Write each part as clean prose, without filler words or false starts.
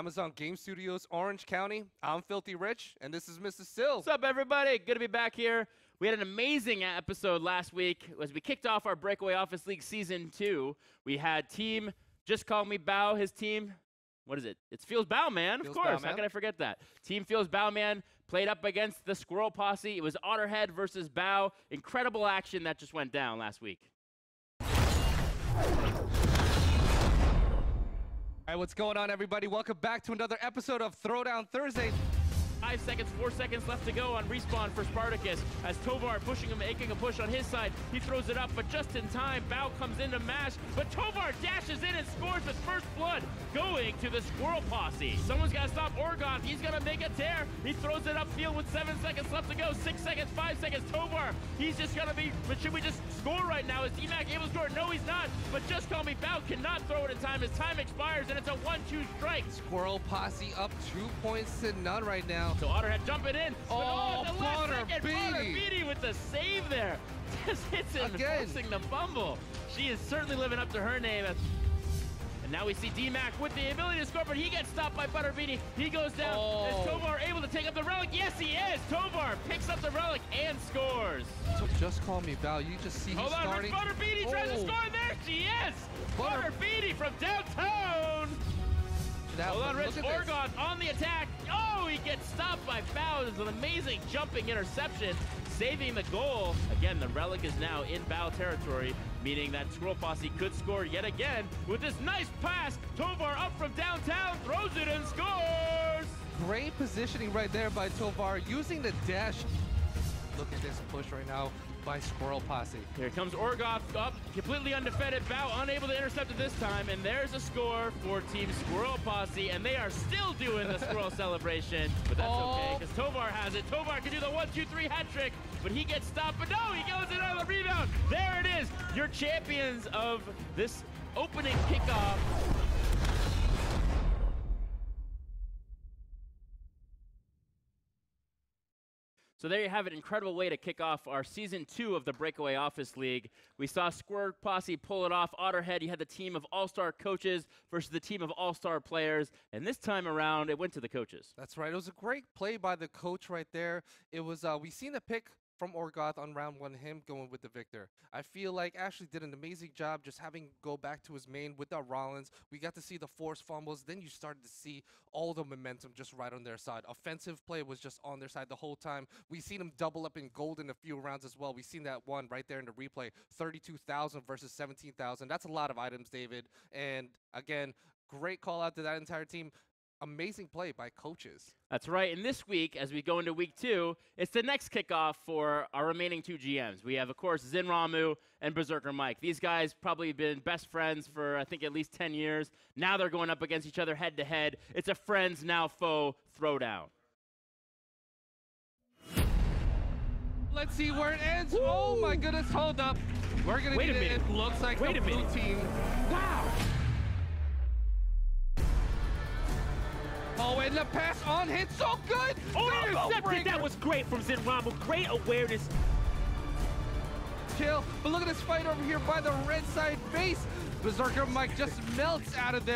Amazon Game Studios, Orange County. I'm Filthy Rich, and this is Mr. Sills. What's up, everybody? Good to be back here. We had an amazing episode last week as we kicked off our Breakaway Office League Season 2. We had Team Just Call Me Bao, his team. What is it? It's Feels Bao Man, of course. How can I forget that? Team Feels Bao Man played up against the Squirrel Posse. It was Otterhead versus Bao. Incredible action that just went down last week. All right, what's going on, everybody? Welcome back to another episode of Throwdown Thursday. 5 seconds, 4 seconds left to go on respawn for Spartacus. As Tovar pushing him, making a push on his side. He throws it up, but just in time, Bao comes in to mash. But Tovar dashes in and scores with first blood, going to the Squirrel Posse. Someone's got to stop Orgoth. He's going to make a tear. He throws it upfield with 7 seconds left to go. 6 seconds, 5 seconds. Tovar, he's just going to be, but should we just score right now? Is DMAC able to score? No, he's not. But Just Call Me Bao cannot throw it in time. His time expires, and it's a 1-2 strike. Squirrel Posse up 2 points to none right now. So Otterhead jumping in. Oh, Potter Beatty with the save there. Just hits him, forcing the fumble. She is certainly living up to her name. And now we see DMAC with the ability to score, but he gets stopped by Butterbeanie. He goes down. Is Tovar able to take up the relic? Yes, he is. Tovar picks up the relic and scores. So Just Call Me Bao. You just see Hold he's on, starting. Butterbeanie tries to score. There she is. Butterbeanie from downtown. Hold on, Rich. Orgoth on the attack. Oh, he gets stopped by Bao. It's an amazing jumping interception, saving the goal. Again, the relic is now in Bao territory, meaning that Squirrel Posse could score yet again with this nice pass. Tovar up from downtown, throws it and scores. Great positioning right there by Tovar, using the dash. Look at this push right now by Squirrel Posse. Here comes Orgoth up, completely undefended. Bao unable to intercept it this time, and there's a score for Team Squirrel Posse, and they are still doing the squirrel celebration, but that's okay, because Tovar has it. Tovar can do the 1-2-3 hat trick, but he gets stopped, but no, he goes in on the rebound. There it is, your champions of this opening kickoff. So there you have it, incredible way to kick off our Season 2 of the Breakaway Office League. We saw Squirrel Posse pull it off. Otterhead, you had the team of all-star coaches versus the team of all-star players. And this time around, it went to the coaches. That's right. It was a great play by the coach right there. It was, we seen a pick from Orgoth on round 1, him going with the victor. I feel like Ashley did an amazing job just having go back to his main without Rollins. We got to see the forced fumbles. Then you started to see all the momentum just right on their side. Offensive play was just on their side the whole time. We seen them double up in gold in a few rounds as well. We seen that one right there in the replay, 32,000 versus 17,000. That's a lot of items, David. And again, great call out to that entire team. Amazing play by coaches. That's right. And this week, as we go into week 2, it's the next kickoff for our remaining 2 GMs. We have, of course, Zin Ramu and Berserker Mike. These guys probably been best friends for, I think, at least 10 years. Now they're going up against each other head-to-head. It's a friends, now foe throwdown. Let's see where it ends. Woo! Oh, my goodness. Hold up. We're going to get it. It looks like the blue team. Wow. Oh, and the pass on hit so good! Oh, intercepted! That was great from Zin Ramu. Great awareness. Chill, but look at this fight over here by the red side base. Berserker Mike just melts out of there.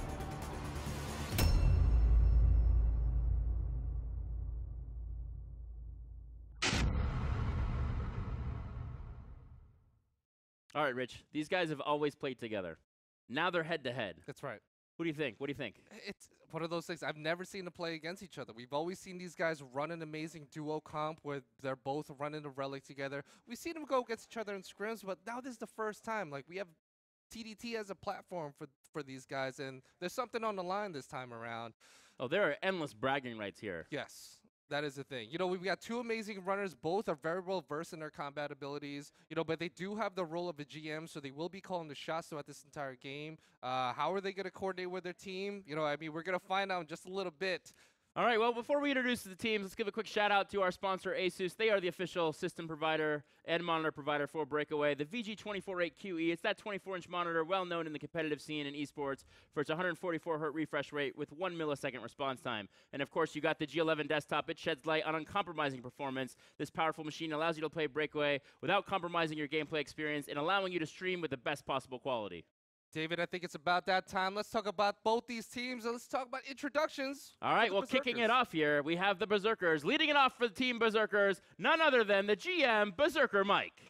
All right, Rich. These guys have always played together. Now they're head-to-head. That's right. What do you think? What do you think? It's one of those things. I've never seen them play against each other. We've always seen these guys run an amazing duo comp where they're both running the relic together. We've seen them go against each other in scrims, but now this is the first time. Like, we have TDT as a platform for these guys, and there's something on the line this time around. Oh, there are endless bragging rights here. Yes. That is the thing. You know, we've got 2 amazing runners. Both are very well versed in their combat abilities. You know, but they do have the role of a GM, so they will be calling the shots throughout this entire game. How are they going to coordinate with their team? You know, I mean, we're going to find out in just a little bit. All right, well, before we introduce the teams, let's give a quick shout out to our sponsor, Asus. They are the official system provider and monitor provider for Breakaway. The VG248QE, it's that 24-inch monitor well known in the competitive scene in esports for its 144 Hz refresh rate with 1 millisecond response time. And of course, you got the G11 desktop. It sheds light on uncompromising performance. This powerful machine allows you to play Breakaway without compromising your gameplay experience and allowing you to stream with the best possible quality. David, I think it's about that time. Let's talk about both these teams, and let's talk about introductions. All right, for the well, kicking it Berserkers. off here, we have the Berserkers. Leading it off for the team Berserkers, none other than the GM, Berserker Mike.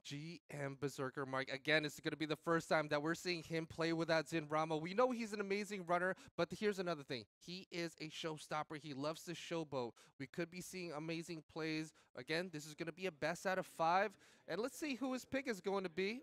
GM Berserker Mike. Again, it's going to be the first time that we're seeing him play without Zin Ramu. We know he's an amazing runner, but here's another thing. He is a showstopper. He loves to showboat. We could be seeing amazing plays. Again, this is going to be a best out of 5. And let's see who his pick is going to be.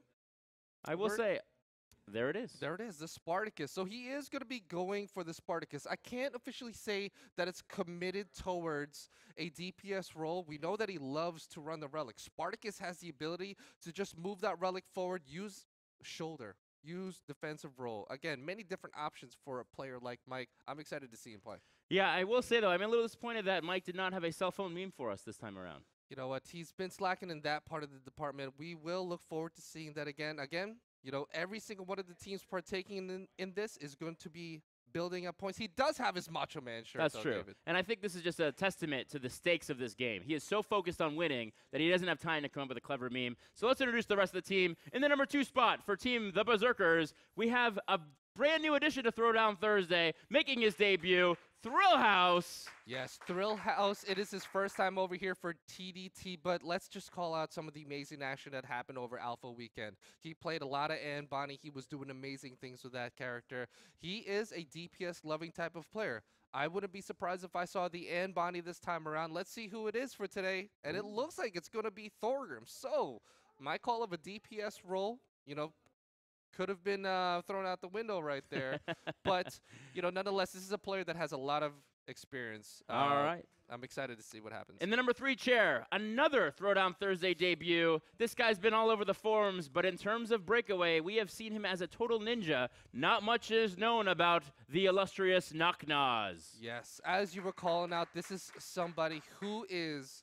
I will say, there it is. There it is, the Spartacus. So he is going to be going for the Spartacus. I can't officially say that it's committed towards a DPS role. We know that he loves to run the relic. Spartacus has the ability to just move that relic forward, use shoulder, use defensive role. Again, many different options for a player like Mike. I'm excited to see him play. Yeah, I will say, though, I'm a little disappointed that Mike did not have a cell phone meme for us this time around. You know what? He's been slacking in that part of the department. We will look forward to seeing that again. You know, every single one of the teams partaking in this is going to be building up points. He does have his Macho Man shirt, That's though, true. David. And I think this is just a testament to the stakes of this game. He is so focused on winning that he doesn't have time to come up with a clever meme. So let's introduce the rest of the team. In the number 2 spot for Team the Berserkers, we have a brand new addition to Throwdown Thursday, making his debut, Thrill House. Yes, Thrill House. It is his first time over here for TDT, but let's just call out some of the amazing action that happened over Alpha Weekend. He played a lot of Anne Bonnie. He was doing amazing things with that character. He is a DPS-loving type of player. I wouldn't be surprised if I saw the Anne Bonnie this time around. Let's see who it is for today, and it looks like it's going to be Thorgrim. So, my call of a DPS role, you know, could have been thrown out the window right there. But, you know, nonetheless, this is a player that has a lot of experience. All right. I'm excited to see what happens. In the number 3 chair, another Throwdown Thursday debut. This guy's been all over the forums, but in terms of Breakaway, we have seen him as a total ninja. Not much is known about the illustrious Knocknaz. Yes, as you were calling out, this is somebody who is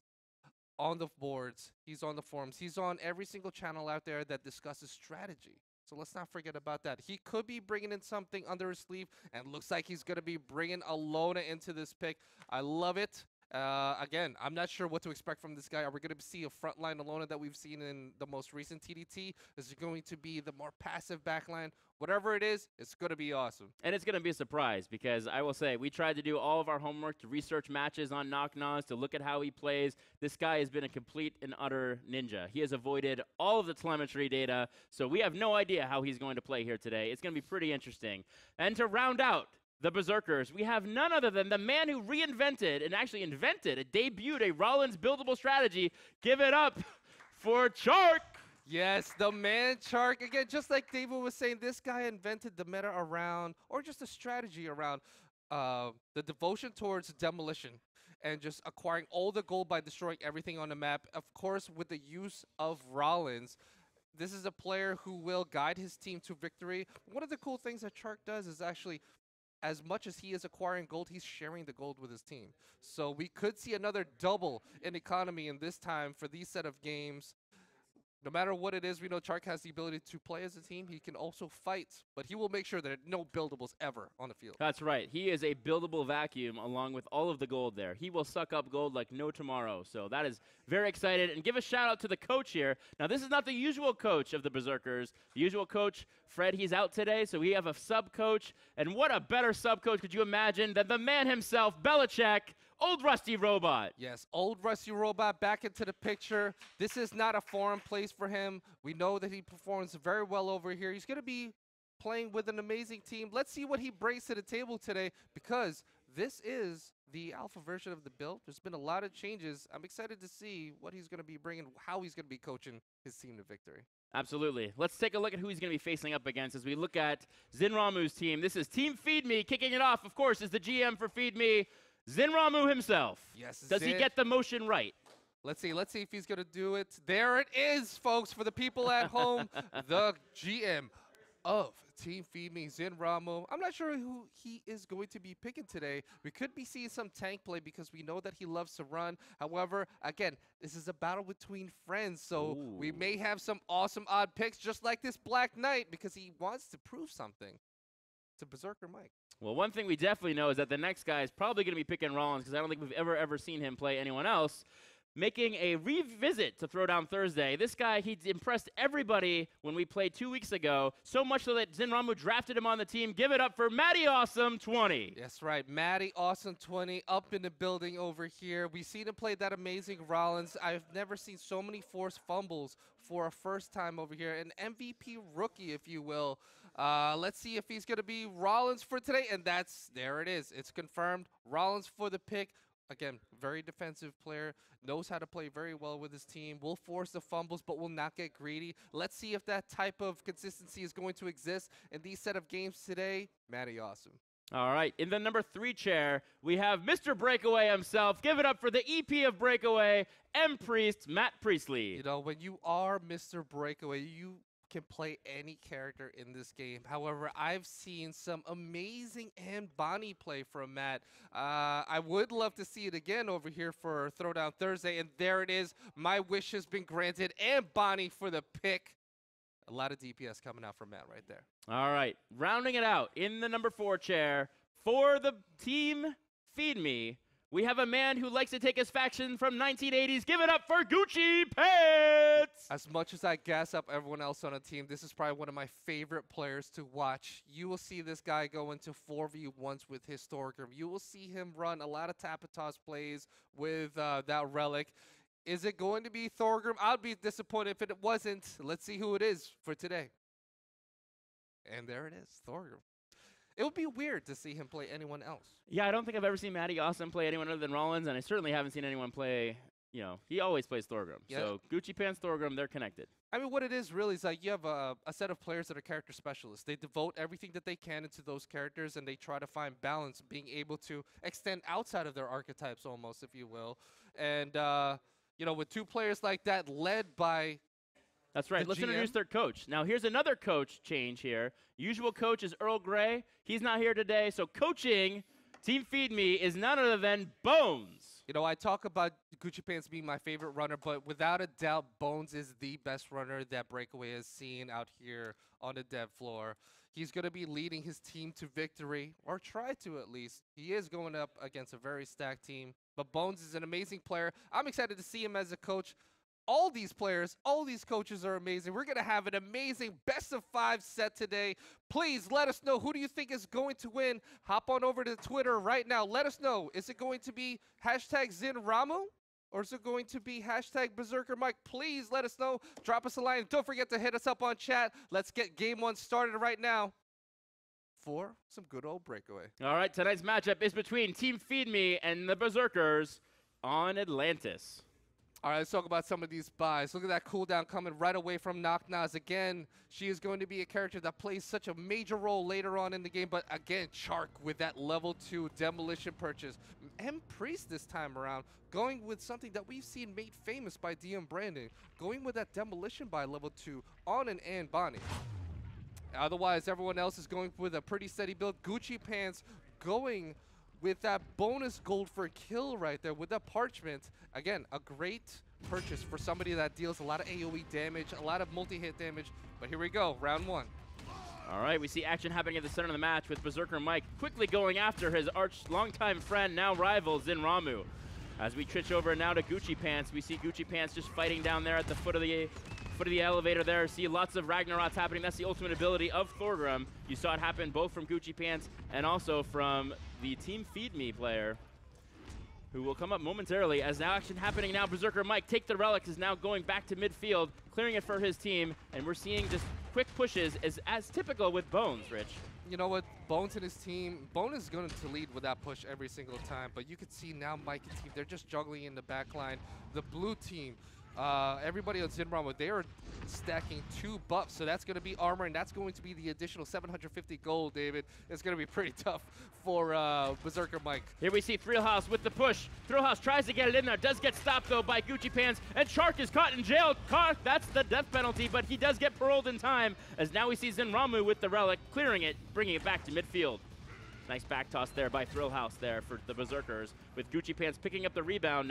on the boards. He's on the forums. He's on every single channel out there that discusses strategy. So let's not forget about that. He could be bringing in something under his sleeve, and looks like he's going to be bringing Alona into this pick. I love it. Again, I'm not sure what to expect from this guy. Are we going to see a frontline Alona that we've seen in the most recent TDT? Is it going to be the more passive backline? Whatever it is, it's going to be awesome. And it's going to be a surprise because I will say we tried to do all of our homework to research matches on Knocknaz, to look at how he plays. This guy has been a complete and utter ninja. He has avoided all of the telemetry data, so we have no idea how he's going to play here today. It's going to be pretty interesting. And to round out the Berserkers, we have none other than the man who reinvented and actually invented, debuted a Rollins buildable strategy. Give it up for Chark. Yes, the man Chark. Again, just like David was saying, this guy invented the meta around, or just a strategy around, the devotion towards demolition and just acquiring all the gold by destroying everything on the map. Of course, with the use of Rollins, this is a player who will guide his team to victory. One of the cool things that Chark does is actually, as much as he is acquiring gold, he's sharing the gold with his team. So we could see another double in economy in this time for these set of games. No matter what it is, we know Chark has the ability to play as a team. He can also fight, but he will make sure that no buildables ever on the field. That's right. He is a buildable vacuum along with all of the gold there. He will suck up gold like no tomorrow. So that is very excited. And give a shout out to the coach here. Now, this is not the usual coach of the Berserkers. The usual coach, Fred, he's out today. So we have a sub coach. And what a better sub coach could you imagine than the man himself, Belichick, Old Rusty Robot. Yes, Old Rusty Robot back into the picture. This is not a foreign place for him. We know that he performs very well over here. He's going to be playing with an amazing team. Let's see what he brings to the table today, because this is the alpha version of the build. There's been a lot of changes. I'm excited to see what he's going to be bringing, how he's going to be coaching his team to victory. Absolutely. Let's take a look at who he's going to be facing up against as we look at Zin Ramu's team. This is Team Feed Me. Kicking it off, of course, is the GM for Feed Me, Zin Ramu himself. Yes, Does he get the motion right? Let's see if he's going to do it. There it is, folks, for the people at home. The GM of Team Feed Me, Zin Ramu. I'm not sure who he is going to be picking today. We could be seeing some tank play because we know that he loves to run. However, again, this is a battle between friends, so we may have some awesome odd picks, just like this Black Knight, because he wants to prove something to Berserker Mike. Well, one thing we definitely know is that the next guy is probably going to be picking Rollins, because I don't think we've ever seen him play anyone else. making a revisit to Throwdown Thursday. This guy, he impressed everybody when we played 2 weeks ago, so much so that Zin Ramu drafted him on the team. Give it up for Matty Awesome 20. That's right, Matty Awesome 20 up in the building over here. We've seen him play that amazing Rollins. I've never seen so many forced fumbles for a first time over here. An MVP rookie, if you will. Let's see if he's going to be Rollins for today. And there it is. It's confirmed. Rollins for the pick. Again, very defensive player, knows how to play very well with his team, will force the fumbles, but will not get greedy. Let's see if that type of consistency is going to exist in these set of games today. Matty Awesome. All right, in the number 3 chair, we have Mr. Breakaway himself. Give it up for the EP of Breakaway, M. Priest, Matt Priestley. You know, when you are Mr. Breakaway, you can play any character in this game. However, I've seen some amazing and Bonnie play from Matt. I would love to see it again over here for Throwdown Thursday, and there it is. My wish has been granted, and Bonnie for the pick. A lot of DPS coming out from Matt right there. All right, rounding it out in the number 4 chair for the team Feed Me, we have a man who likes to take his faction from 1980s. Give it up for Gucci Pants! As much as I gas up everyone else on a team, this is probably one of my favorite players to watch. You will see this guy go into 4v1s with Historicum. You will see him run a lot of tap-a-toss plays with that relic. Is it going to be Thorgrim? I'd be disappointed if it wasn't. Let's see who it is for today. And there it is, Thorgrim. It would be weird to see him play anyone else. Yeah, I don't think I've ever seen Matty Awesome play anyone other than Rollins, and I certainly haven't seen anyone play, he always plays Thorgrim. Yeah. So Gucci Pants, Thorgrim, they're connected. I mean, what it is really is like you have a set of players that are character specialists. They devote everything that they can into those characters, and they try to find balance, being able to extend outside of their archetypes almost, if you will. And, with 2 players like that led by... That's right. Let's introduce their coach. Now, here's another coach change here. Usual coach is Earl Grey. He's not here today, so coaching Team Feed Me is none other than Bones. I talk about Gucci Pants being my favorite runner, but without a doubt, Bones is the best runner that Breakaway has seen out here on the dev floor. He's going to be leading his team to victory, or try to at least. He is going up against a very stacked team, but Bones is an amazing player. I'm excited to see him as a coach. All these players, all these coaches are amazing. We're going to have an amazing best-of-5 set today. Please let us know, who do you think is going to win? Hop on over to Twitter right now. Let us know. Is it going to be hashtag Zin Ramu? Or is it going to be hashtag Berserker Mike? Please let us know. Drop us a line. Don't forget to hit us up on chat. Let's get game 1 started right now for some good old Breakaway. All right, tonight's matchup is between Team Feed Me and the Berserkers on Atlantis. All right, let's talk about some of these buys. Look at that cooldown coming right away from Knock Naz. Again, she is going to be a character that plays such a major role later on in the game. But again, Chark with that level 2 demolition purchase. M. Priest this time around, going with something that we've seen made famous by DM Brandon. Going with that demolition by level 2 on an and Bonnie. Otherwise, everyone else is going with a pretty steady build. Gucci Pants going with that bonus gold for kill right there with that parchment. Again, a great purchase for somebody that deals a lot of AoE damage, a lot of multi-hit damage. But here we go, round 1. All right, we see action happening at the center of the match with Berserker Mike quickly going after his longtime friend, now rival, Zin Ramu. As we switch over now to Gucci Pants, we see Gucci Pants just fighting down there at the foot of the elevator there. See lots of Ragnaroks happening. That's the ultimate ability of Thorgrim. You saw it happen both from Gucci Pants and also from the Team Feed Me player, who will come up momentarily. As now action happening now, Berserker Mike take the relics, is now going back to midfield, clearing it for his team, and we're seeing just quick pushes as typical with Bones, Rich. You know what? Bones and his team, Bones is going to lead with that push every single time, but you can see now Mike and team, they're just juggling in the back line. The blue team, everybody on Zin Ramu, they are stacking 2 buffs, so that's going to be armor, and that's going to be the additional 750 gold, David. It's going to be pretty tough for Berserker Mike. Here we see Thrillhouse with the push. Thrillhouse tries to get it in there, does get stopped though by Gucci Pants, and Chark is caught in jail. That's the death penalty, but he does get paroled in time, as now we see Zin Ramu with the relic, clearing it, bringing it back to midfield. Nice back toss there by Thrillhouse there for the Berserkers, with Gucci Pants picking up the rebound now.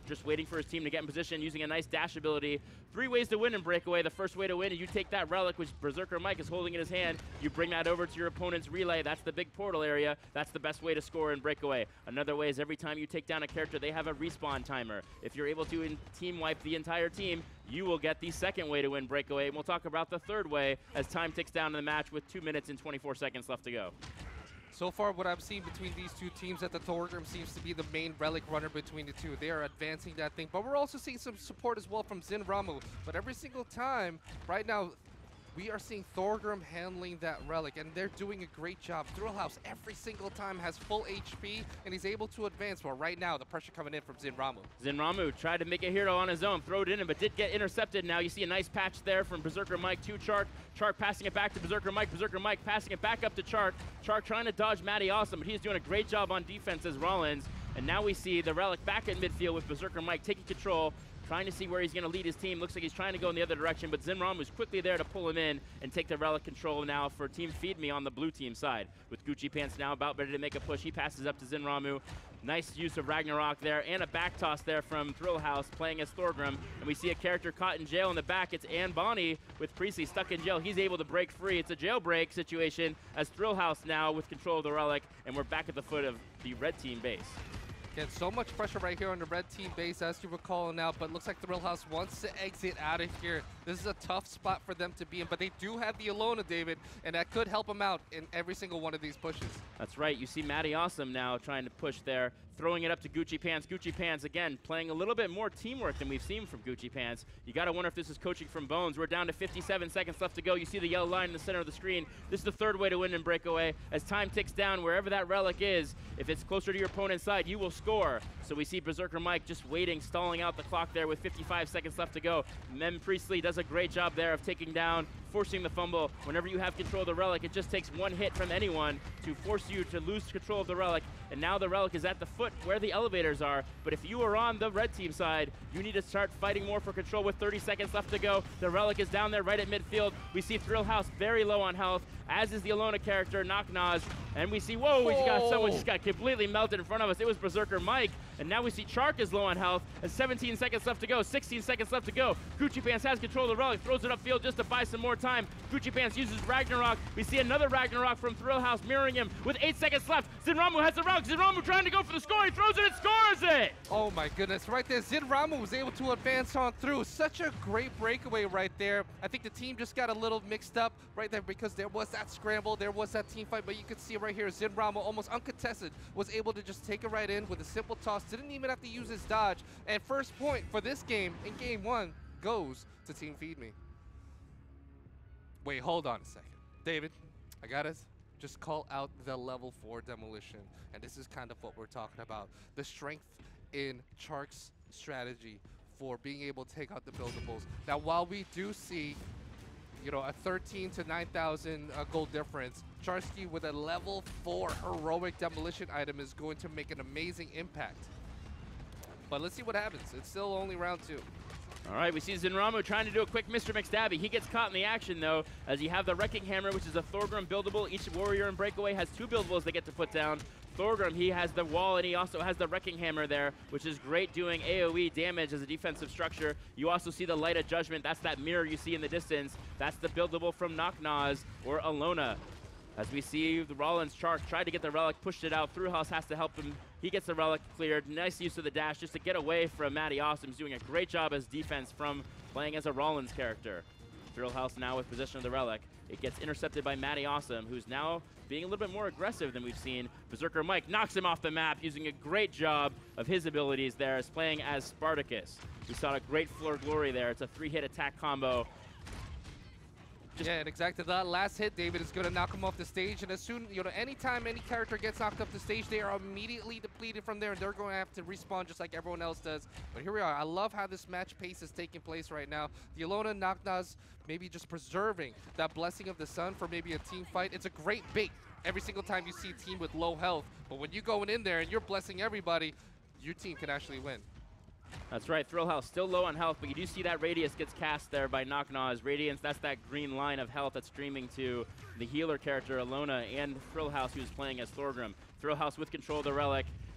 just waiting for his team to get in position, using a nice dash ability. 3 ways to win in Breakaway. The first way to win is you take that relic, which Berserker Mike is holding in his hand. You bring that over to your opponent's relay. That's the big portal area. That's the best way to score in Breakaway. Another way is every time you take down a character, they have a respawn timer. If you're able to team wipe the entire team, you will get the second way to win Breakaway. And we'll talk about the third way as time ticks down in the match with 2 minutes and 24 seconds left to go. So far, what I've seen between these two teams at the Thorgrim seems to be the main relic runner between the two. They are advancing that thing, but we're also seeing some support as well from Zin Ramu. But every single time, right now, we are seeing Thorgrim handling that relic, and they're doing a great job. Thrillhouse every single time has full HP, and he's able to advance. Well, right now, the pressure coming in from Zin Ramu. Zin Ramu tried to make a hero on his own, throw it in, but did get intercepted. Now you see a nice patch there from Berserker Mike to Chark. Chark passing it back to Berserker Mike. Berserker Mike passing it back up to Chark. Chark trying to dodge Matty Awesome, but he's doing a great job on defense as Rollins. And now we see the relic back in midfield with Berserker Mike taking control, trying to see where he's going to lead his team. Looks like he's trying to go in the other direction, but Zin Ramu is quickly there to pull him in and take the relic control now for Team Feed Me on the blue team side. With Gucci Pants now about ready to make a push, he passes up to Zin Ramu. Nice use of Ragnarok there, and a back toss there from Thrillhouse playing as Thorgrim. And we see a character caught in jail in the back. It's Ann Bonnie with Priestley stuck in jail. He's able to break free. It's a jailbreak situation as Thrillhouse now with control of the relic, and we're back at the foot of the red team base. Again, so much pressure right here on the red team base, as you were calling out, but looks like Thrillhouse wants to exit out of here. This is a tough spot for them to be in, but they do have the Alona, David, and that could help them out in every single one of these pushes. That's right. You see Matty Awesome now trying to push there, throwing it up to Gucci Pants. Gucci Pants, again, playing a little bit more teamwork than we've seen from Gucci Pants. You got to wonder if this is coaching from Bones. We're down to 57 seconds left to go. You see the yellow line in the center of the screen. This is the third way to win in Breakaway. As time ticks down, wherever that relic is, if it's closer to your opponent's side, you will score. So we see Berserker Mike just waiting, stalling out the clock there with 55 seconds left to go. Mem Priestley does a great job there of taking down, forcing the fumble. Whenever you have control of the relic, it just takes one hit from anyone to force you to lose control of the relic. And now the relic is at the foot where the elevators are. But if you are on the red team side, you need to start fighting more for control with 30 seconds left to go. The relic is down there right at midfield. We see Thrillhouse very low on health, as is the Alona character, Knock Naz. And we see, whoa, he's got someone just got completely melted in front of us. It was Berserker Mike. And now we see Chark is low on health, and 17 seconds left to go, 16 seconds left to go. Gucci Pants has control of the relic, throws it upfield just to buy some more time. Gucci Pants uses Ragnarok. We see another Ragnarok from Thrillhouse mirroring him with 8 seconds left. Zin Ramu has the relic. Zin Ramu trying to go for the score. He throws it and scores it. Oh my goodness, right there, Zin Ramu was able to advance on through. Such a great breakaway right there. I think the team just got a little mixed up right there because there was that scramble, there was that team fight, but you can see right here, Zin Ramu almost uncontested was able to just take it right in with a simple toss, didn't even have to use his dodge. And first point for this game in game 1 goes to Team Feed Me. Wait, hold on a second. David, I gotta just call out the level 4 demolition. And this is kind of what we're talking about. The strength in Chark's strategy for being able to take out the buildables. Now, while we do see, you know, a 13 to 9,000 gold difference, Charsky with a level 4 heroic demolition item is going to make an amazing impact. But let's see what happens. It's still only round 2. All right, we see Zin Ramu trying to do a quick Mr. McStabby. He gets caught in the action, though, as you have the Wrecking Hammer, which is a Thorgrim buildable. Each warrior in Breakaway has 2 buildables they get to put down. Thorgrim, he has the wall, and he also has the Wrecking Hammer there, which is great doing AoE damage as a defensive structure. You also see the Light of Judgment. That's that mirror you see in the distance. That's the buildable from Knock Naz or Alona. As we see the Rollins Chark tried to get the relic, pushed it out. Thrillhouse has to help him. He gets the relic cleared. Nice use of the dash just to get away from Matty Awesome. He's doing a great job as defense from playing as a Rollins character. Thrillhouse now with possession of the relic. It gets intercepted by Matty Awesome, who's now being a little bit more aggressive than we've seen. Berserker Mike knocks him off the map, using a great job of his abilities there as playing as Spartacus. We saw a great Floor Glory there. It's a 3-hit attack combo. Yeah, and exactly that last hit, David, is going to knock him off the stage. And as soon, you know, anytime any character gets knocked off the stage, they are immediately depleted from there, and they're going to have to respawn just like everyone else does. But here we are. I love how this match pace is taking place right now. The Alona Knock Naz maybe just preserving that blessing of the sun for maybe a team fight. It's a great bait every single time you see a team with low health. But when you're going in there and you're blessing everybody, your team can actually win. That's right, Thrillhouse still low on health, but you do see that Radius gets cast there by Knock Naz. Radiance, that's that green line of health that's streaming to the healer character, Alona, and Thrillhouse, who's playing as Thorgrim. Thrillhouse with control of the relic.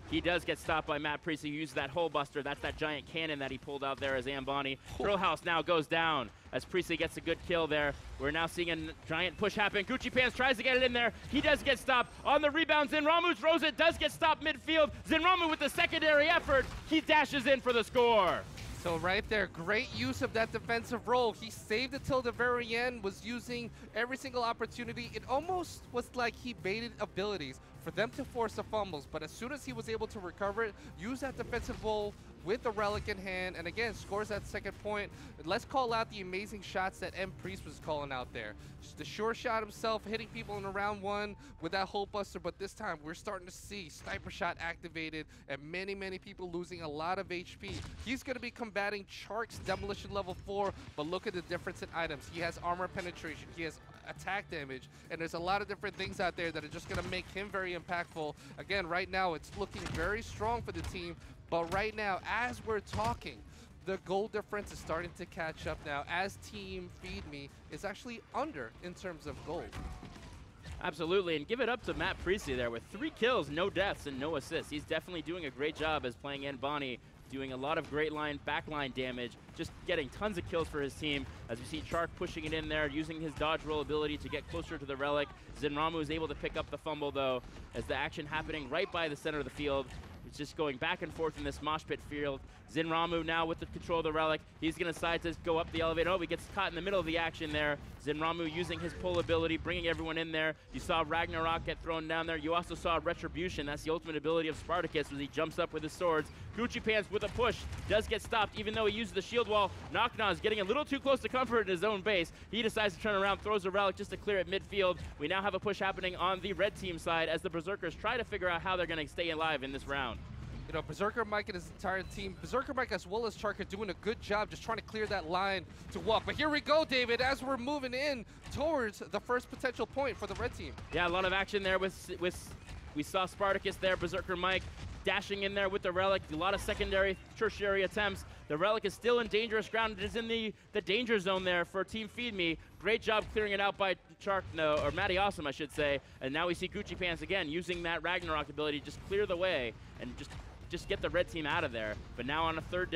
He does get stopped by Matt Priestley, who used that hole buster. That's that giant cannon that he pulled out there as Ambani. Thrill House now goes down as Priestley gets a good kill there. We're now seeing a giant push happen. Gucci Pants tries to get it in there. He does get stopped. On the rebound, Zin Ramu throws it, does get stopped midfield. Zin Ramu with the secondary effort. He dashes in for the score. So right there, great use of that defensive role. He saved it till the very end, was using every single opportunity. It almost was like he baited abilities for them to force the fumbles, but as soon as he was able to recover it, use that defensive role with the relic in hand, and again, scores that second point. Let's call out the amazing shots that M. Priest was calling out there. Just the sure shot himself, hitting people in round one with that hole buster, but this time we're starting to see sniper shot activated and many people losing a lot of HP. He's going to be combating Chark's demolition level 4, but look at the difference in items. He has armor penetration, he has attack damage, and there's a lot of different things out there that are just going to make him very impactful. Again, right now it's looking very strong for the team, but right now, as we're talking, the goal difference is starting to catch up now as Team Feed Me is actually under in terms of gold. Absolutely, and give it up to Matt Priestley there with 3 kills, no deaths, and no assists. He's definitely doing a great job as playing Ambani, doing a lot of great backline damage, just getting tons of kills for his team. As we see Chark pushing it in there, using his dodge roll ability to get closer to the relic. Zin Ramu is able to pick up the fumble though, as the action happening right by the center of the field. It's just going back and forth in this mosh pit field. Zin Ramu now with the control of the relic. He's going to decide to go up the elevator. Oh, he gets caught in the middle of the action there. Zin Ramu using his pull ability, bringing everyone in there. You saw Ragnarok get thrown down there. You also saw Retribution. That's the ultimate ability of Spartacus as he jumps up with his swords. Gucci Pants with a push does get stopped, even though he uses the shield wall. Knockna is getting a little too close to comfort in his own base. He decides to turn around, throws a relic just to clear it midfield. We now have a push happening on the red team side as the Berserkers try to figure out how they're going to stay alive in this round. You know, Berserker Mike and his entire team, Berserker Mike as well as Chark are doing a good job just trying to clear that line to walk. But here we go, David, as we're moving in towards the first potential point for the red team. Yeah, a lot of action there with we saw Spartacus there, Berserker Mike dashing in there with the relic. A lot of secondary, tertiary attempts. The relic is still in dangerous ground. It is in the danger zone there for Team Feed Me. Great job clearing it out by Chark, no, or Matty Awesome, I should say. And now we see Gucci Pants again using that Ragnarok ability to just clear the way and just get the red team out of there. But now on a third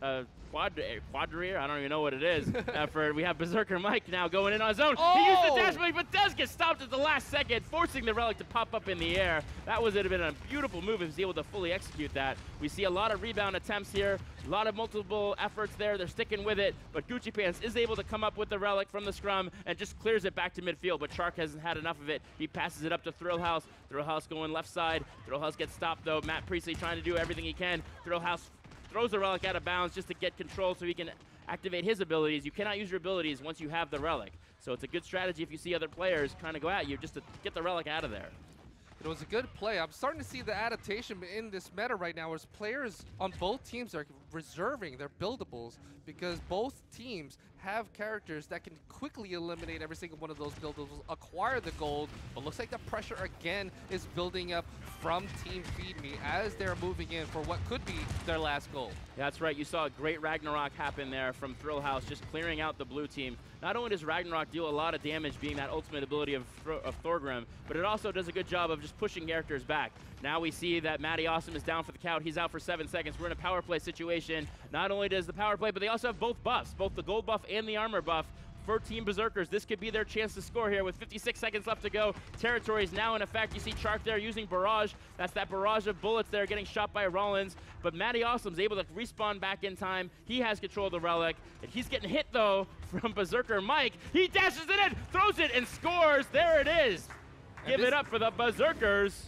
quadrier, I don't even know what it is. We have Berserker Mike now going in on his own. Oh! He used the dash ability, but does get stopped at the last second, forcing the relic to pop up in the air. That would have been a beautiful move if he's able to fully execute that. We see a lot of rebound attempts here, a lot of multiple efforts there. They're sticking with it, but Gucci Pants is able to come up with the relic from the scrum and just clears it back to midfield, but Chark hasn't had enough of it. He passes it up to Thrill House. Thrill House going left side. Thrill House gets stopped though. Matt Priestley trying to do everything he can. Thrill House throws the relic out of bounds just to get control so he can activate his abilities. You cannot use your abilities once you have the relic. So it's a good strategy if you see other players trying to go at you just to get the relic out of there. It was a good play. I'm starting to see the adaptation in this meta right now as players on both teams are reserving their buildables because both teams have characters that can quickly eliminate every single one of those buildables, acquire the gold, but looks like the pressure again is building up from Team Feed Me as they're moving in for what could be their last goal. Yeah, that's right. You saw a great Ragnarok happen there from Thrill House, just clearing out the blue team. Not only does Ragnarok deal a lot of damage being that ultimate ability of Thorgrim, but it also does a good job of just pushing characters back. Now we see that Matty Awesome is down for the count. He's out for 7 seconds. We're in a power play situation. Not only does the power play, but they also have both buffs, both the gold buff and the armor buff for Team Berserkers. This could be their chance to score here with 56 seconds left to go. Territory is now in effect. You see Chark there using Barrage. That's that barrage of bullets there getting shot by Rollins. But Matty Awesome's able to respawn back in time. He has control of the relic. And he's getting hit, though, from Berserker Mike. He dashes it in, throws it, and scores. There it is. Give it up for the Berserkers.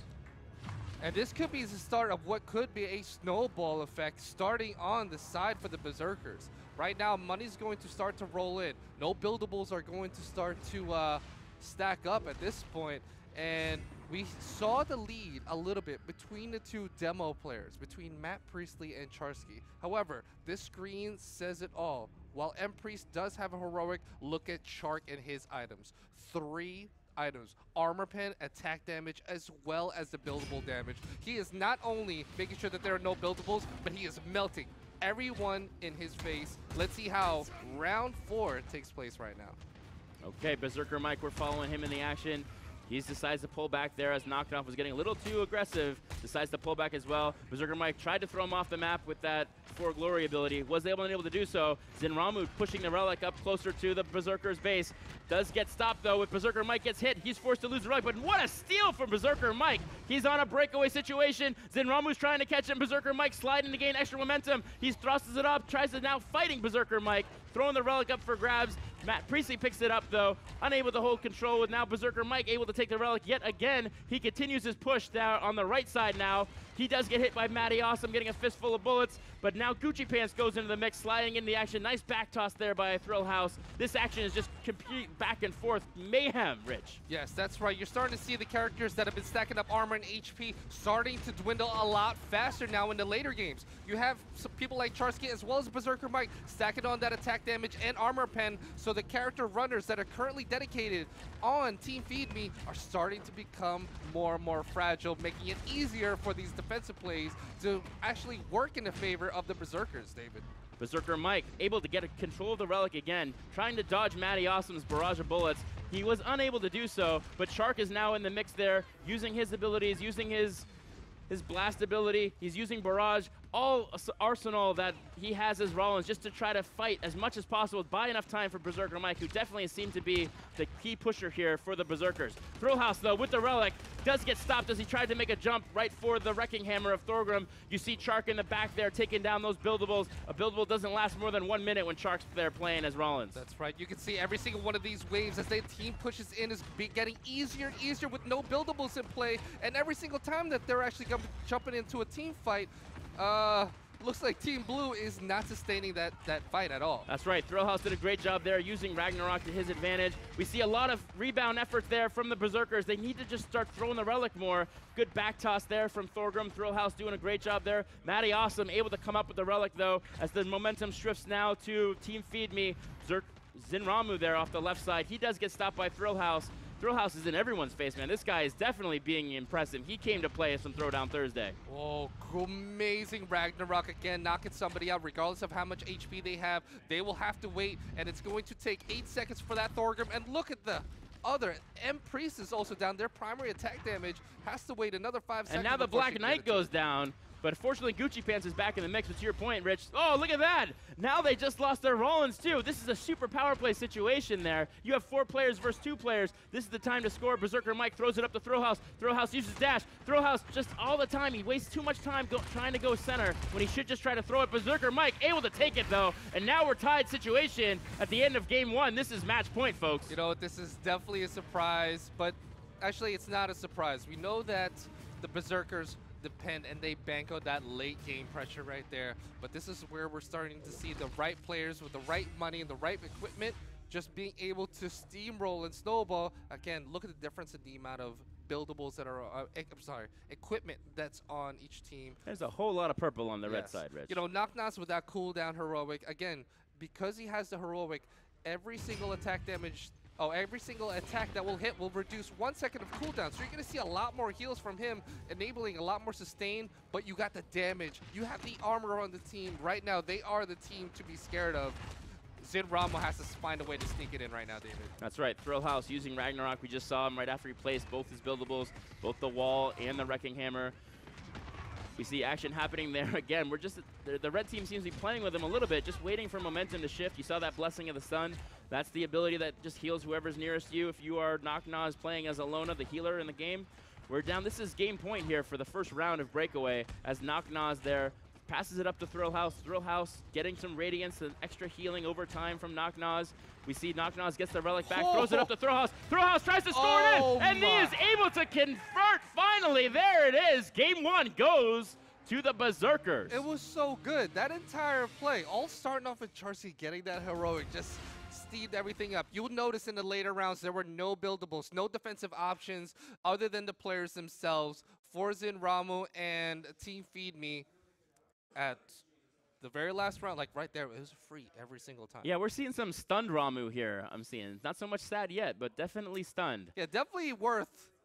And this could be the start of what could be a snowball effect starting on the side for the Berserkers. Right now, money's going to start to roll in. No buildables are going to start to stack up at this point. And we saw the lead a little bit between the two demo players, between Matt Priestley and Charsky. However, this screen says it all. While M. Priest does have a heroic, look at Chark and his items. 3 items, armor pen, attack damage, as well as the buildable damage. He is not only making sure that there are no buildables, but he is melting everyone in his face. Let's see how round 4 takes place right now. Okay, Berserker Mike, we're following him in the action. He decides to pull back there as Knocked Off was getting a little too aggressive. Decides to pull back as well. Berserker Mike tried to throw him off the map with that For Glory ability. Was unable to do so. Zin Ramu pushing the relic up closer to the Berserker's base. Does get stopped though. With Berserker Mike gets hit, he's forced to lose the relic. But what a steal from Berserker Mike. He's on a breakaway situation. Zin Ramu's trying to catch him. Berserker Mike sliding to gain extra momentum. He thrusts it up, tries to now fighting Berserker Mike. Throwing the relic up for grabs. Matt Priestley picks it up though, unable to hold control with now Berserker Mike able to take the relic yet again. He continues his push down on the right side now. He does get hit by Matty Awesome, getting a fistful of bullets, but now Gucci Pants goes into the mix, sliding in the action. Nice back toss there by Thrill House. This action is just complete back and forth mayhem, Rich. Yes, that's right. You're starting to see the characters that have been stacking up armor and HP starting to dwindle a lot faster now in the later games. You have some people like Charsky as well as Berserker Mike stacking on that attack damage and armor pen, so the character runners that are currently dedicated on Team Feed Me are starting to become more and more fragile, making it easier for these defensive plays to actually work in the favor of the Berserkers, David. Berserker Mike able to get control of the relic again, trying to dodge Matty Awesome's barrage of bullets. He was unable to do so, but Shark is now in the mix there, using his abilities, using his blast ability. He's using barrage, all arsenal that he has as Rollins, just to try to fight as much as possible, buy enough time for Berserker Mike, who definitely seemed to be the key pusher here for the Berserkers. Thrillhouse, though, with the relic, does get stopped as he tried to make a jump right for the Wrecking Hammer of Thorgrim. You see Chark in the back there taking down those buildables. A buildable doesn't last more than 1 minute when Chark's there playing as Rollins. That's right. You can see every single one of these waves as the team pushes in is getting easier and easier with no buildables in play, and every single time that they're actually jumping into a team fight, looks like Team Blue is not sustaining that fight at all. That's right. Thrillhouse did a great job there using Ragnarok to his advantage. We see a lot of rebound effort there from the Berserkers. They need to just start throwing the relic more. Good back toss there from Thorgrim. Thrillhouse doing a great job there. Matty Awesome able to come up with the relic though, as the momentum shifts now to Team Feed Me. Zin Ramu there off the left side. He does get stopped by Thrillhouse. Thrillhouse is in everyone's face, man. This guy is definitely being impressive. He came to play us on Throwdown Thursday. Oh, amazing Ragnarok again, knocking somebody out regardless of how much HP they have. They will have to wait, and it's going to take 8 seconds for that Thorgrim. And look at the other M-Priest is also down. Their primary attack damage has to wait another 5 seconds. And now the Black Knight goes down. But fortunately, Gucci Pants is back in the mix. But to your point, Rich, oh, look at that. Now they just lost their Rollins, too. This is a super power play situation there. You have 4 players versus 2 players. This is the time to score. Berserker Mike throws it up to Throwhouse. Throwhouse uses dash. Throwhouse just all the time. He wastes too much time trying to go center when he should just try to throw it. Berserker Mike able to take it, though. And now we're tied situation at the end of game 1. This is match point, folks. You know, this is definitely a surprise, but actually it's not a surprise. We know that the Berserkers depend and they bank on that late game pressure right there, but this is where we're starting to see the right players with the right money and the right equipment just being able to steamroll and snowball. Again, look at the difference in the amount of buildables that are equipment that's on each team. There's a whole lot of purple on the red side, Rich. You know, Knock-Knocks with that cooldown heroic, again, because he has the heroic, every single attack damage, every single attack that will hit will reduce 1 second of cooldown. So you're going to see a lot more heals from him, enabling a lot more sustain, but you got the damage. You have the armor on the team. Right now, they are the team to be scared of. Zin Ramu has to find a way to sneak it in right now, David. That's right. Thrillhouse using Ragnarok. We just saw him right after he placed both his buildables, both the wall and the Wrecking Hammer. We see action happening there again. We're just, the red team seems to be playing with him a little bit, just waiting for momentum to shift. You saw that Blessing of the Sun. That's the ability that just heals whoever's nearest you. If you are Knock-Naz playing as Alona, the healer in the game, we're down. This is game point here for the first round of Breakaway as Knock-Naz there passes it up to Thrillhouse. Thrillhouse getting some radiance and extra healing over time from Knock-Naz. We see Knock-Naz gets the relic back, throws it up to Thrillhouse. Thrillhouse tries to score it in, and he is able to convert finally. There it is. Game 1 goes to the Berserkers. It was so good. That entire play, all starting off with Charsky getting that heroic, just steamed everything up. You'll notice in the later rounds there were no buildables, no defensive options other than the players themselves for Zin Ramu and Team Feed Me. At the very last round, like right there, it was free every single time. Yeah, we're seeing some stunned Ramu here, I'm seeing. Not so much sad yet, but definitely stunned. Yeah, definitely worth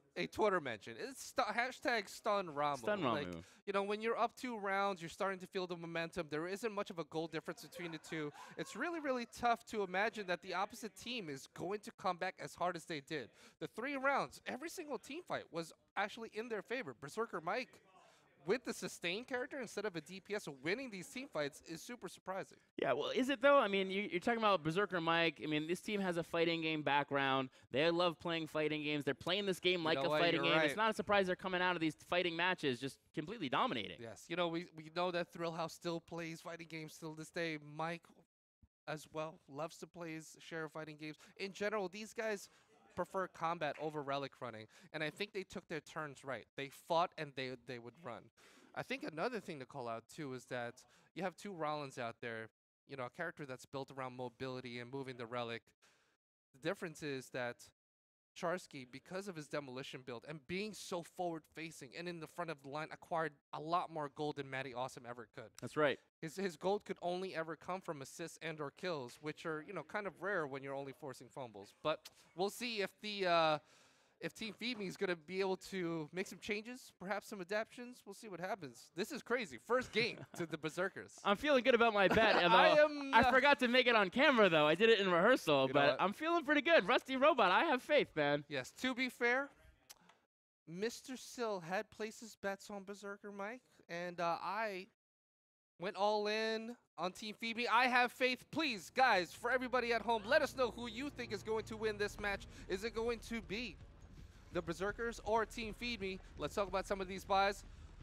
a Twitter mention. It's hashtag stun Ramu. Stun Ramu. Like, you know, when you're up 2 rounds, you're starting to feel the momentum. There isn't much of a goal difference between the two. It's really, really tough to imagine that the opposite team is going to come back as hard as they did. The 3 rounds, every single team fight was actually in their favor. Berserker Mike, with the sustain character instead of a DPS, winning these team fights is super surprising. Yeah, well, is it though? I mean, you're talking about Berserker Mike. I mean, this team has a fighting game background. They love playing fighting games. They're playing this game like a fighting game. Right. It's not a surprise they're coming out of these fighting matches just completely dominating. Yes, you know, we know that Thrill House still plays fighting games till this day. Mike as well loves to play his share of fighting games. In general, these guys prefer combat over relic running, and I think they took their turns right. They fought and they would run. I think another thing to call out too is that you have 2 Rollins out there, you know, a character that's built around mobility and moving the relic. The difference is that Charsky, because of his demolition build and being so forward facing and in the front of the line, acquired a lot more gold than Matty Awesome ever could. That's right. His gold could only ever come from assists and or kills, which are, you know, kind of rare when you're only forcing fumbles. But we'll see if the if Team Feed Me is going to be able to make some changes, perhaps some adaptations. We'll see what happens. This is crazy. First game to the Berserkers. I'm feeling good about my bet. I forgot to make it on camera, though. I did it in rehearsal, but I'm feeling pretty good. Rusty Robot, I have faith, man. Yes, to be fair, Mr. Sill had placed his bets on Berserker Mike, and I went all in on Team Feed Me. I have faith. Please, guys, for everybody at home, let us know who you think is going to win this match. Is it going to be the Berserkers or Team Feed Me? Let's talk about some of these buys.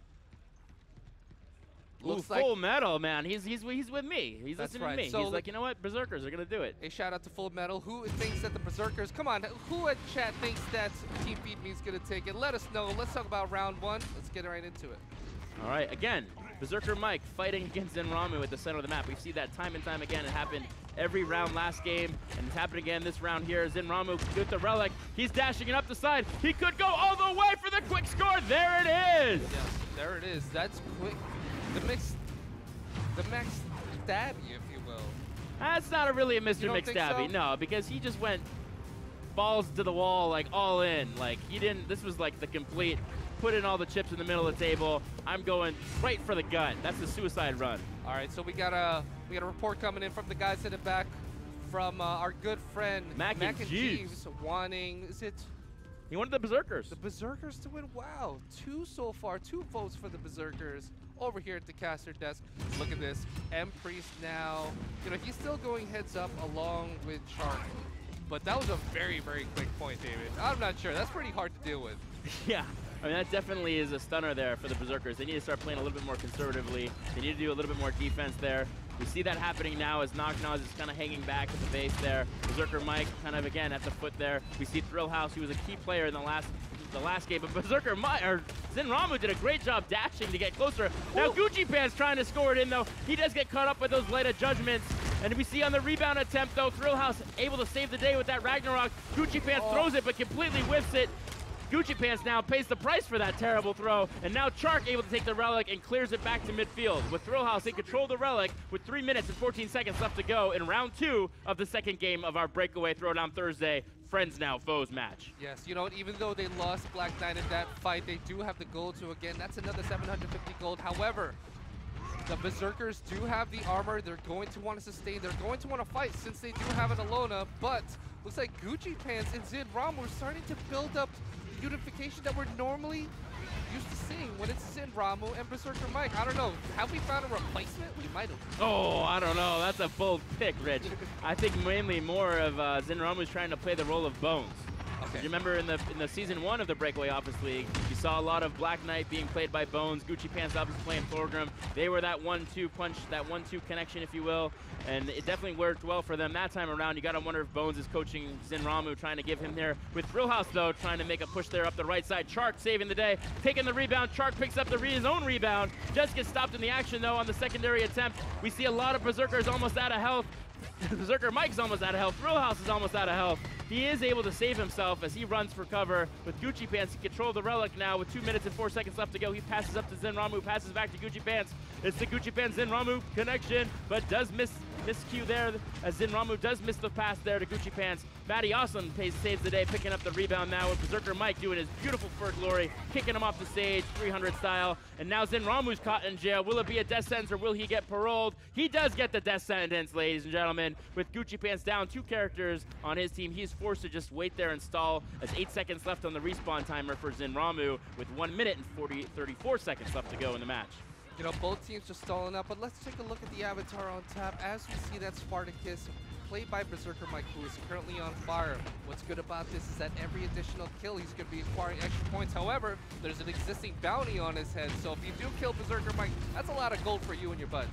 Looks like Full Metal, man. He's with me. He's listening to me. So he's like, you know what? Berserkers are going to do it. A shout out to Full Metal. Who thinks that the Berserkers, come on, who at chat thinks that Team Feed Me is going to take it? Let us know. Let's talk about round 1. Let's get right into it. All right, again, Berserker Mike fighting against Zin Ramu at the center of the map. We see that time and time again. It happened every round last game, and it's happening again this round here. Zin Ramu with the relic. He's dashing it up the side. He could go all the way for the quick score. There it is. Yes, there it is. That's quick. The Max Stabby, if you will. That's not really a Mr. McStabby, so? no, because he just went balls to the wall, like all in. Like he didn't. This was like the complete. Put in all the chips in the middle of the table. I'm going right for the gut. That's the suicide run. All right, so we got a report coming in from the guys in the back from our good friend Mac and Jeeves wanting, is it? He wanted the Berserkers. The Berserkers to win. Wow, 2 so far, 2 votes for the Berserkers over here at the caster desk. Look at this, M Priest now. You know, he's still going heads up along with Shark, but that was a very, very quick point, David. I'm not sure. That's pretty hard to deal with. Yeah. I mean, that definitely is a stunner there for the Berserkers. They need to start playing a little bit more conservatively. They need to do a little bit more defense there. We see that happening now as Knocknaz is kind of hanging back at the base there. Berserker Mike kind of, again, at the foot there. We see Thrill House, who was a key player in the last game, but Berserker Mike, or Zin Ramu did a great job dashing to get closer. Now Gucci Pants trying to score it in, though. He does get caught up with those light of judgments. And we see on the rebound attempt, though, Thrill House able to save the day with that Ragnarok. Gucci Pants throws it, but completely whiffs it. Gucci Pants now pays the price for that terrible throw, and now Chark able to take the relic and clears it back to midfield. With Thrill House in control of the relic with 3 minutes and 14 seconds left to go in round 2 of the second game of our Breakaway Throwdown Thursday Friends Now Foes match. Yes, you know what, even though they lost Black Knight in that fight, they do have the gold, so again, that's another 750 gold. However, the Berserkers do have the armor. They're going to want to sustain. They're going to want to fight since they do have an Alona, but looks like Gucci Pants and Zin Ramu are starting to build up unification that we're normally used to seeing when it's Zin Ramu and Berserker Mike. I don't know. Have we found a replacement? We might have. Oh, I don't know. That's a bold pick, Rich. I think mainly more of Zin Ramu's trying to play the role of Bones. Okay. You remember in the season 1 of the Breakaway Office League, you saw a lot of Black Knight being played by Bones. Gucci Pants obviously playing Thorgrim. They were that 1-2 punch, that 1-2 connection, if you will. And it definitely worked well for them that time around. You got to wonder if Bones is coaching Zin Ramu, trying to give him there. With Thrill House, though, trying to make a push there up the right side. Chark saving the day, taking the rebound. Chark picks up his own rebound. Just gets stopped in the action, though, on the secondary attempt. We see a lot of Berserkers almost out of health. Berserker Mike's almost out of health. Thrillhouse is almost out of health. He is able to save himself as he runs for cover with Gucci Pants. He control the relic now with 2 minutes and 4 seconds left to go. He passes up to Zin Ramu, passes back to Gucci Pants. It's the Gucci Pants Zin Ramu connection, but does miscue there as Zin Ramu does miss the pass there to Gucci Pants. Matty Awesome saves the day, picking up the rebound now with Berserker Mike doing his beautiful fur glory, kicking him off the stage, 300 style. And now Zin Ramu's caught in jail. Will it be a death sentence or will he get paroled? He does get the death sentence, ladies and gentlemen. With Gucci Pants down 2 characters on his team, he's forced to just wait there and stall as 8 seconds left on the respawn timer for Zin Ramu with 1 minute and 34 seconds left to go in the match. You know, both teams just stalling up, but let's take a look at the avatar on top. As we see that Spartacus, played by Berserker Mike, who is currently on fire. What's good about this is that every additional kill, he's going to be acquiring extra points. However, there's an existing bounty on his head, so if you do kill Berserker Mike, that's a lot of gold for you and your buds.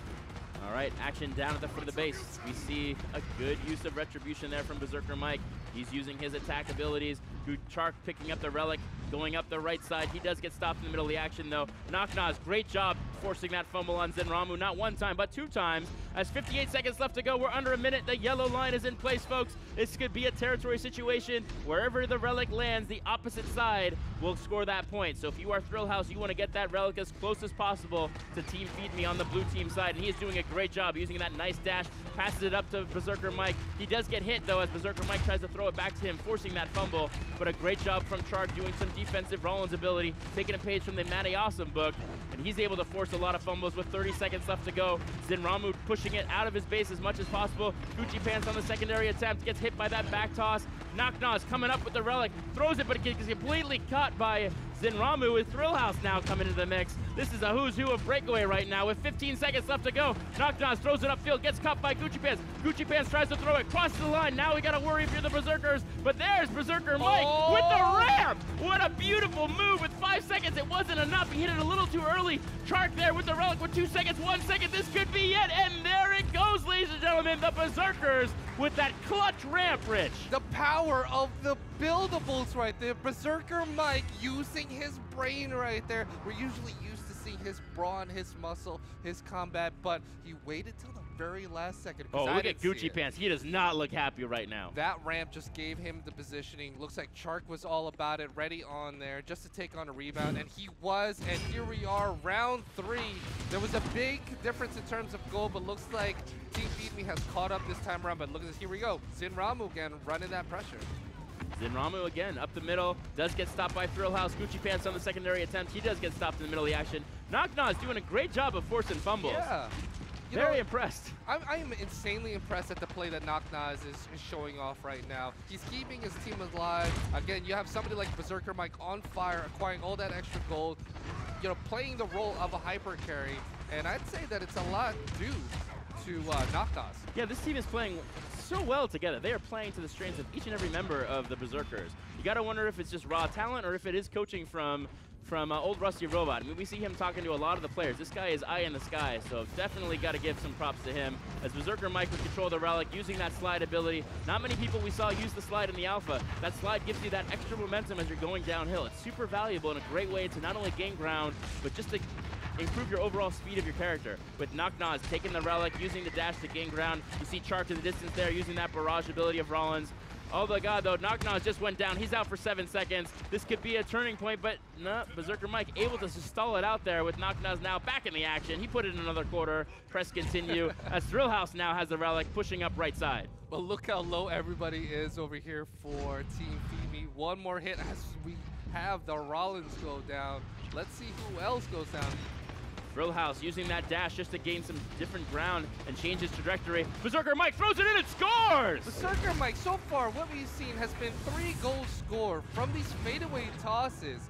All right, action down at the foot of the base. We see a good use of retribution there from Berserker Mike. He's using his attack abilities. Chark picking up the relic, going up the right side. He does get stopped in the middle of the action, though. Knocknaz, great job forcing that fumble on Zin Ramu, not 1 time, but 2 times. As 58 seconds left to go, we're under a minute. The yellow line is in place, folks. This could be a territory situation. Wherever the relic lands, the opposite side will score that point. So if you are Thrillhouse, you want to get that relic as close as possible to Team Feed Me on the blue team side. And he is doing a great job using that nice dash, passes it up to Berserker Mike. He does get hit, though, as Berserker Mike tries to throw it back to him, forcing that fumble. But a great job from Chark doing some defensive Rollins ability, taking a page from the Matty Awesome book. And he's able to force a lot of fumbles with 30 seconds left to go. Zin Ramu pushing it out of his base as much as possible. Gucci Pants on the secondary attempt, gets hit by that back toss. Knocknaz coming up with the relic, throws it, but it gets completely caught by Zin Ramu with Thrillhouse now coming into the mix. This is a who's who of Breakaway right now with 15 seconds left to go. Knocknaz throws it upfield, gets caught by Gucci Pants. Gucci Pants tries to throw it, crosses the line. Now we gotta worry if you're the Berserkers, but there's Berserker Mike with the ramp. What a beautiful move with 5 seconds. It wasn't enough. He hit it a little too early. Chark there with the relic with 2 seconds, 1 second. This could be it, and there it goes, ladies and gentlemen. The Berserkers with that clutch ramp, Rich. The power of the buildables right there. Berserker Mike using his brain right there. We're usually used to seeing his brawn, his muscle, his combat, but he waited till the very last second. Oh, look at Gucci Pants. He does not look happy right now. That ramp just gave him the positioning. Looks like Chark was all about it, ready on there just to take on a rebound, and he was, and here we are, round 3. There was a big difference in terms of goal, but looks like Team Feed Me has caught up this time around, but look at this, here we go. Zin Ramu again, running that pressure. Zin Ramu again, up the middle, does get stopped by Thrillhouse. Gucci Pants on the secondary attempt. He does get stopped in the middle of the action. Knocknaz doing a great job of forcing fumbles. Yeah. Very impressed. I am insanely impressed at the play that Knocknaz is showing off right now. He's keeping his team alive. Again, you have somebody like Berserker Mike on fire, acquiring all that extra gold, you know, playing the role of a hyper carry, and I'd say that it's a lot due to Knocknaz. Yeah, this team is playing so well together. They are playing to the strengths of each and every member of the Berserkers. You gotta wonder if it's just raw talent or if it is coaching from old Rusty Robot. I mean, we see him talking to a lot of the players. This guy is eye in the sky, so definitely got to give some props to him. As Berserker Mike would control the relic, using that slide ability. Not many people we saw use the slide in the alpha. That slide gives you that extra momentum as you're going downhill. It's super valuable and a great way to not only gain ground, but just to improve your overall speed of your character. With Knocknaz taking the relic, using the dash to gain ground. You see Chark in the distance there, using that barrage ability of Rollins. Oh my god, though, Knocknaz just went down. He's out for 7 seconds. This could be a turning point, but no, Berserker Mike able to just stall it out there with Knocknaz now back in the action. He put it in another quarter. Press continue as Thrillhouse now has the relic pushing up right side. Well, look how low everybody is over here for Team Feed Me. One more hit as we have the Rollins go down. Let's see who else goes down. Thrillhouse using that dash just to gain some different ground and change his trajectory. Berserker Mike throws it in and scores! Berserker Mike, so far what we've seen has been 3 goals scored from these fadeaway tosses.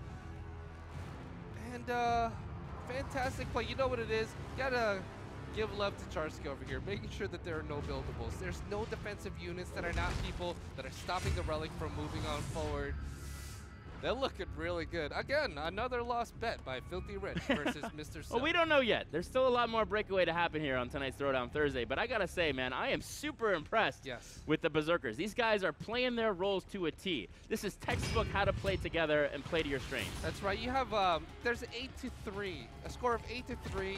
And fantastic play. You know what it is? Gotta give love to Charsky over here, making sure that there are no buildables. There's no defensive units that are not people that are stopping the relic from moving on forward. They're looking really good. Again, another lost bet by Filthy Rich versus Mr. Well, we don't know yet. There's still a lot more Breakaway to happen here on tonight's Throwdown Thursday. But I got to say, man, I am super impressed with the Berserkers. These guys are playing their roles to a T. This is textbook how to play together and play to your strengths. That's right. You have, there's 8-3, a score of 8-3.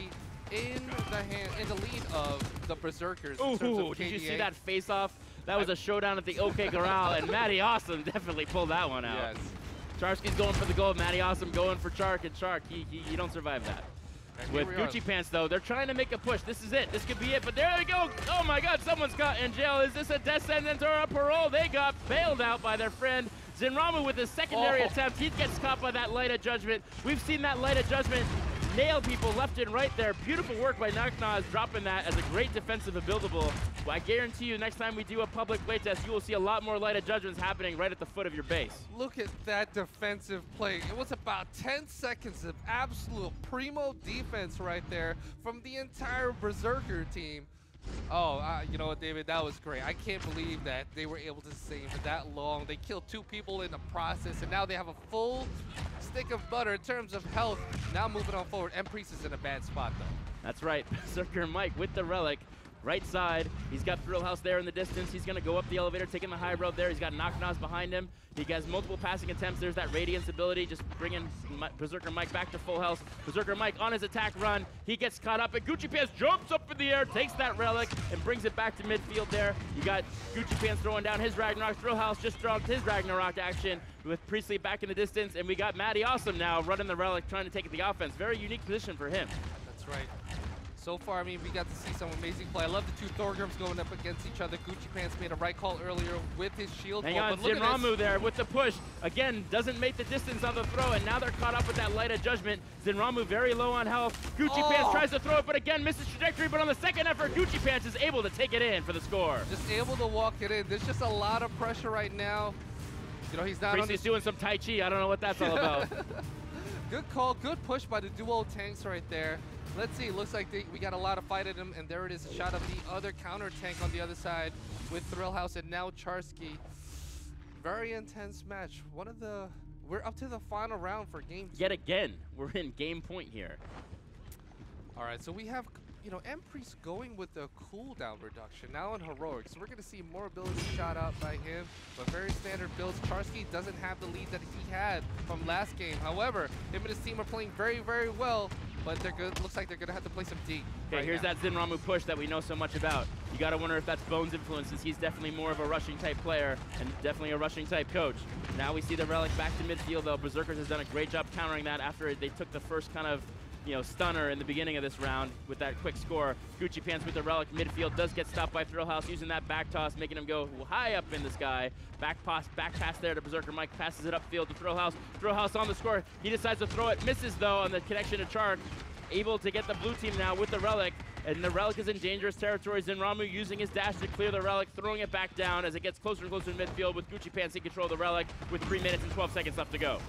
in the lead of the Berserkers in terms Ooh, of did you see KDA. that face-off? That was a showdown at the OK Corral, and Matty Awesome definitely pulled that one out. Yes. Charsky's going for the gold. Matty Awesome going for Chark, and Chark, you don't survive that. And With Gucci Pants, though, they're trying to make a push. This is it. This could be it, but there we go. Oh, my God, someone's caught in jail. Is this a death sentence or a parole? They got bailed out by their friend Zin Ramu with his secondary attempt. He gets caught by that light of judgment. We've seen that light of judgment nail people left and right there. Beautiful work by Naknaz, dropping that as a great defensive buildable. Well, I guarantee you next time we do a public playtest, you will see a lot more light of judgments happening right at the foot of your base. Look at that defensive play. It was about 10 seconds of absolute primo defense right there from the entire Berserker team. Oh, you know what, David, that was great. I can't believe that they were able to stay for that long. They killed 2 people in the process, and now they have a full stick of butter in terms of health. Now moving on forward, Priest is in a bad spot, though. That's right. Berserker Mike with the relic. Right side, he's got Thrill House there in the distance. He's going to go up the elevator, taking the high road there. He's got Naknaz behind him. He has multiple passing attempts. There's that Radiance ability, just bringing Berserker Mike back to full health. Berserker Mike on his attack run. He gets caught up, and Gucci Pants jumps up in the air, takes that relic, and brings it back to midfield there. You got Gucci Pants throwing down his Ragnarok. Thrill House just dropped his Ragnarok action with Priestley back in the distance, and we got Matty Awesome now running the relic, trying to take the offense. Very unique position for him. That's right. So far, I mean, we got to see some amazing play. I love the 2 Thorgrams going up against each other. Gucci Pants made a right call earlier with his shield. Hang on, Zin Ramu there with the push. Again, doesn't make the distance on the throw, and now they're caught up with that light of judgment. Zin Ramu very low on health. Gucci Pants tries to throw it, but again, misses trajectory, but on the second effort, Gucci Pants is able to take it in for the score. Just able to walk it in. There's just a lot of pressure right now. You know, he's not Priestley's doing some Tai Chi. I don't know what that's all about. Good call, good push by the duo tanks right there. Let's see, looks like we got a lot of fight at him, and there it is, a shot of the other counter tank on the other side with Thrill House and now Charsky. Very intense match. We're up to the final round for game 2. Yet again, we're in game point here. All right, so we have, you know, Priest going with the cooldown reduction now in Heroic. So we're going to see more ability shot out by him, but very standard builds. Charsky doesn't have the lead that he had from last game. However, him and his team are playing very, very well. But they're good. Looks like they're gonna have to play some D. Okay, here's that Zin Ramu push that we know so much about. You gotta wonder if that's Bones' influence, since he's definitely more of a rushing type player and definitely a rushing type coach. Now we see the relic back to midfield, though. Berserkers has done a great job countering that after they took the first kind of, you know, stunner in the beginning of this round with that quick score. Gucci Pants with the relic midfield does get stopped by Thrill House using that back toss, making him go high up in the sky. Back pass there to Berserker Mike, passes it upfield to Thrill House. Thrill House on the score. He decides to throw it, misses though on the connection to Chark. Able to get the blue team now with the relic, and the relic is in dangerous territory. Zin Ramu using his dash to clear the relic, throwing it back down as it gets closer and closer to midfield with Gucci Pants in control of the relic with 3 minutes and 12 seconds left to go.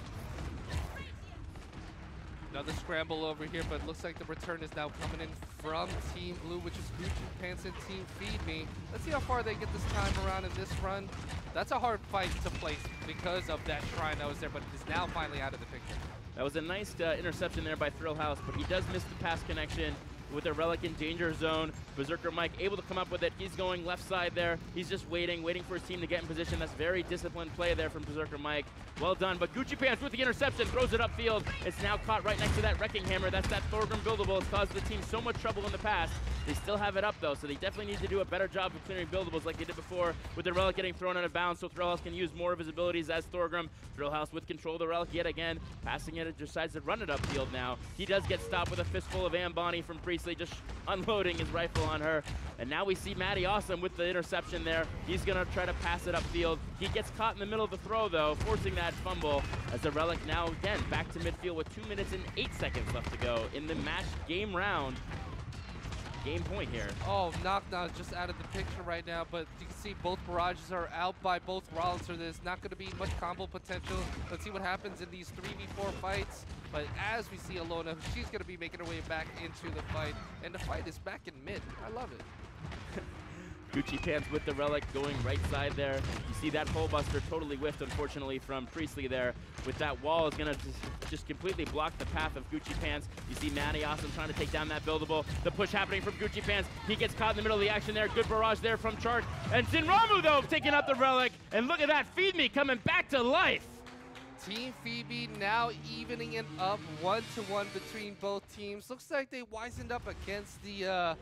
Another scramble over here, but it looks like the return is now coming in from Team Blue, which is Gucci Pants and Team Feed Me. Let's see how far they get this time around in this run. That's a hard fight to place because of that shrine that was there, but it is now finally out of the picture. That was a nice interception there by Thrill House, but he does miss the pass connection with the relic in danger zone. Berserker Mike able to come up with it. He's going left side there. He's just waiting for his team to get in position. That's very disciplined play there from Berserker Mike. Well done, but Gucci Pants with the interception, throws it upfield. It's now caught right next to that Wrecking Hammer. That's that Thorgrim buildable. It's caused the team so much trouble in the past. They still have it up though, so they definitely need to do a better job of clearing buildables like they did before, with the relic getting thrown out of bounds, so Thrill House can use more of his abilities as Thorgrim. Thrill House with control of the relic yet again, passing it, decides to run it upfield now. He does get stopped with a fistful of Ambani from Priestley, just unloading his rifle on her. And now we see Matty Awesome with the interception there. He's gonna try to pass it upfield. He gets caught in the middle of the throw though, forcing that fumble, as the relic now again back to midfield with 2 minutes and 8 seconds left to go in the match game round. Game point here. Oh, Knock just out of the picture right now, but you can see both barrages are out by both Rollins, so there's not going to be much combo potential. Let's see what happens in these 3v4 fights. But as we see Alona, she's going to be making her way back into the fight, and the fight is back in mid. I love it. Gucci Pants with the relic going right side there. You see that hole buster totally whiffed, unfortunately, from Priestley there. With that wall is gonna just completely block the path of Gucci Pants. You see Matty Awesome trying to take down that buildable. The push happening from Gucci Pants. He gets caught in the middle of the action there. Good barrage there from Chark. And Zin Ramu though taking out the relic. And look at that, Feed Me coming back to life. Team Phoebe now evening it up 1-1 between both teams. Looks like they wisened up against the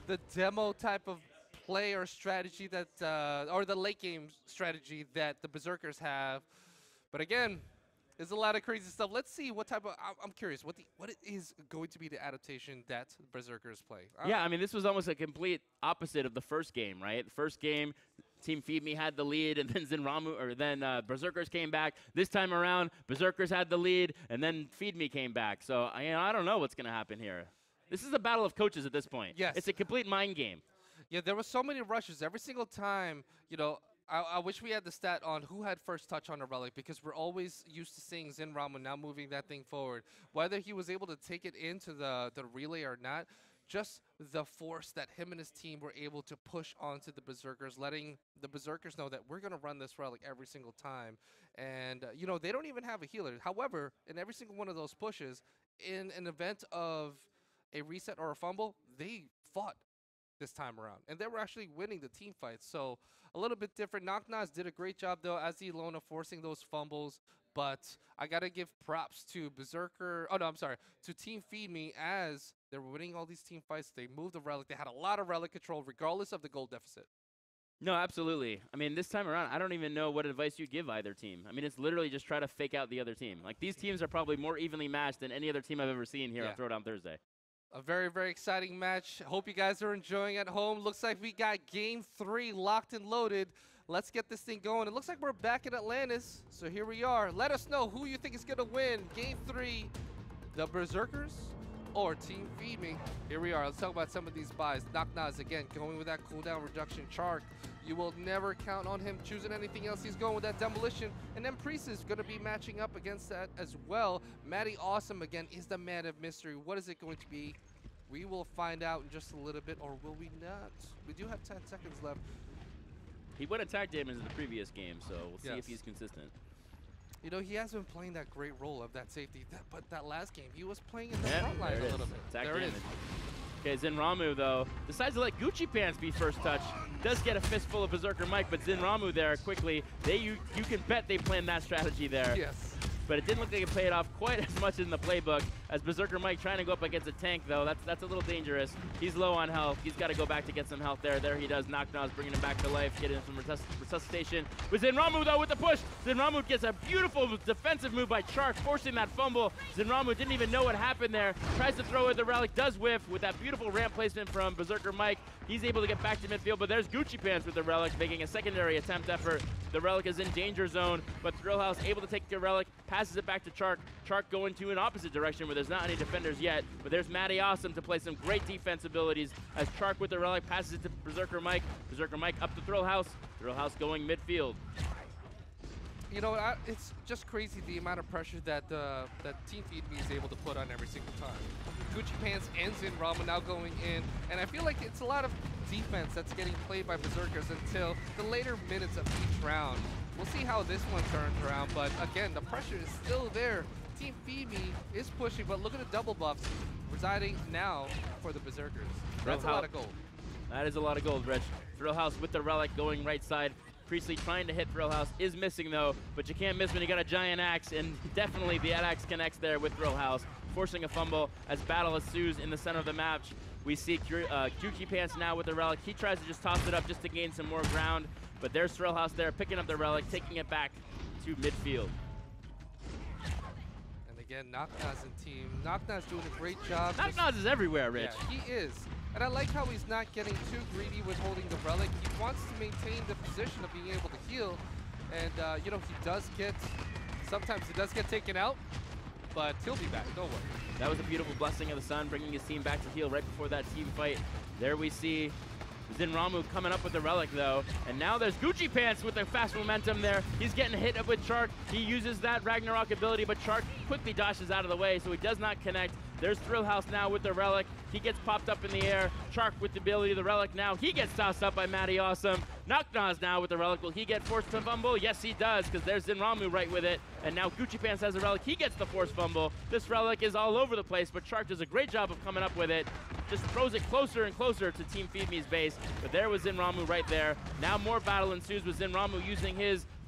demo type of play or strategy that, or the late game strategy that the Berserkers have. But again, there's a lot of crazy stuff. Let's see what type of. I'm curious. What is going to be the adaptation that Berserkers play? Yeah, I mean, this was almost a complete opposite of the first game, right? The first game, Team Feed Me had the lead, and then Zin Ramu, or then Berserkers came back. This time around, Berserkers had the lead, and then Feed Me came back. So I don't know what's going to happen here. This is a battle of coaches at this point. Yes. It's a complete mind game. Yeah, there were so many rushes every single time. You know, I wish we had the stat on who had first touch on a relic, because we're always used to seeing Zin Ramu now moving that thing forward. Whether he was able to take it into the relay or not, just the force that him and his team were able to push onto the Berserkers, letting the Berserkers know that we're going to run this relic every single time. And, you know, they don't even have a healer. However, in every single one of those pushes, in an event of a reset or a fumble, they fought this time around, and they were actually winning the team fights. So a little bit different. Knocknaz did a great job though as the loner, forcing those fumbles, but I gotta give props to Berserker, to Team Feed Me, as they were winning all these team fights. They moved the relic, they had a lot of relic control regardless of the gold deficit. No, absolutely. I mean, this time around, I don't even know what advice you'd give either team. I mean, it's literally just try to fake out the other team. Like, these teams are probably more evenly matched than any other team I've ever seen here on Throwdown Thursday. A very, very exciting match. Hope you guys are enjoying at home. Looks like we got Game 3 locked and loaded. Let's get this thing going. It looks like we're back in Atlantis, so here we are. Let us know who you think is going to win Game 3, the Berserkers or Team Feed Me. Here we are. Let's talk about some of these buys. Knocknaz, again, going with that cooldown reduction. Chark, you will never count on him choosing anything else. He's going with that demolition. And then Priest is going to be matching up against that as well. Matty Awesome, again, is the man of mystery. What is it going to be? We will find out in just a little bit, or will we not? We do have 10 seconds left. He won attack damage in the previous game, so we'll see if he's consistent. You know, he has been playing that great role of that safety, but that last game, he was playing in the front line a little bit. Attack damage. Okay, Zin Ramu, though, decides to let Gucci Pants be first touch. Does get a fistful of Berserker Mike, but Zin Ramu there quickly. You can bet they planned that strategy there. Yes. But it didn't look like it paid off quite as much in the playbook as Berserker Mike trying to go up against a tank, though. That's a little dangerous. He's low on health. He's got to go back to get some health there. There he does. Knocknaz bringing him back to life, getting some resuscitation. With Zin Ramu, though, with the push. Zin Ramu gets a beautiful defensive move by Chark, forcing that fumble. Zin Ramu didn't even know what happened there. Tries to throw it. The relic does whiff with that beautiful ramp placement from Berserker Mike. He's able to get back to midfield, but there's Gucci Pants with the relic, making a secondary attempt effort. The relic is in danger zone, but Thrillhouse able to take the relic, passes it back to Chark. Chark going to an opposite direction where there's not any defenders yet, but there's Matty Awesome to play some great defense abilities as Chark with the relic passes it to Berserker Mike. Berserker Mike up to Thrillhouse. Thrillhouse going midfield. You know, it's just crazy the amount of pressure that Team Feed Me is able to put on every single time. Gucci Pants and Zin Ramu now going in, and I feel like it's a lot of defense that's getting played by Berserkers until the later minutes of each round. We'll see how this one turns around, but again, the pressure is still there. Team Feed Me is pushing, but look at the double buffs residing now for the Berserkers. That's a lot of gold. That is a lot of gold, Rich. Thrillhouse with the relic going right side. Priestley trying to hit Thrillhouse, is missing though, but you can't miss when you got a giant axe, and definitely the axe connects there with Thrillhouse, forcing a fumble as battle ensues in the center of the match. We see Gucci Pants now with the relic. He tries to just toss it up just to gain some more ground, but there's Thrillhouse there picking up the relic, taking it back to midfield. And again, Knocknaz and team. Knocknaz doing a great job. Knocknaz is everywhere, Rich. Yeah, he is. And I like how he's not getting too greedy with holding the relic. He wants to maintain the position of being able to heal. And, you know, sometimes he does get taken out, but he'll be back, don't worry. That was a beautiful blessing of the sun, bringing his team back to heal right before that team fight. There we see Zin Ramu coming up with the relic, though. And now there's Gucci Pants with the fast momentum there. He's getting hit up with Chark. He uses that Ragnarok ability, but Chark quickly dashes out of the way, so he does not connect. There's Thrillhouse now with the relic. He gets popped up in the air. Chark with the ability of the relic now. He gets tossed up by Matty Awesome. Knocknaz now with the relic. Will he get forced to fumble? Yes, he does, because there's Zin Ramu right with it. And now Gucci Pants has a relic. He gets the forced fumble. This relic is all over the place, but Chark does a great job of coming up with it. Just throws it closer and closer to Team Feed Me's base. But there was Zin Ramu right there. Now more battle ensues with Zin Ramu using his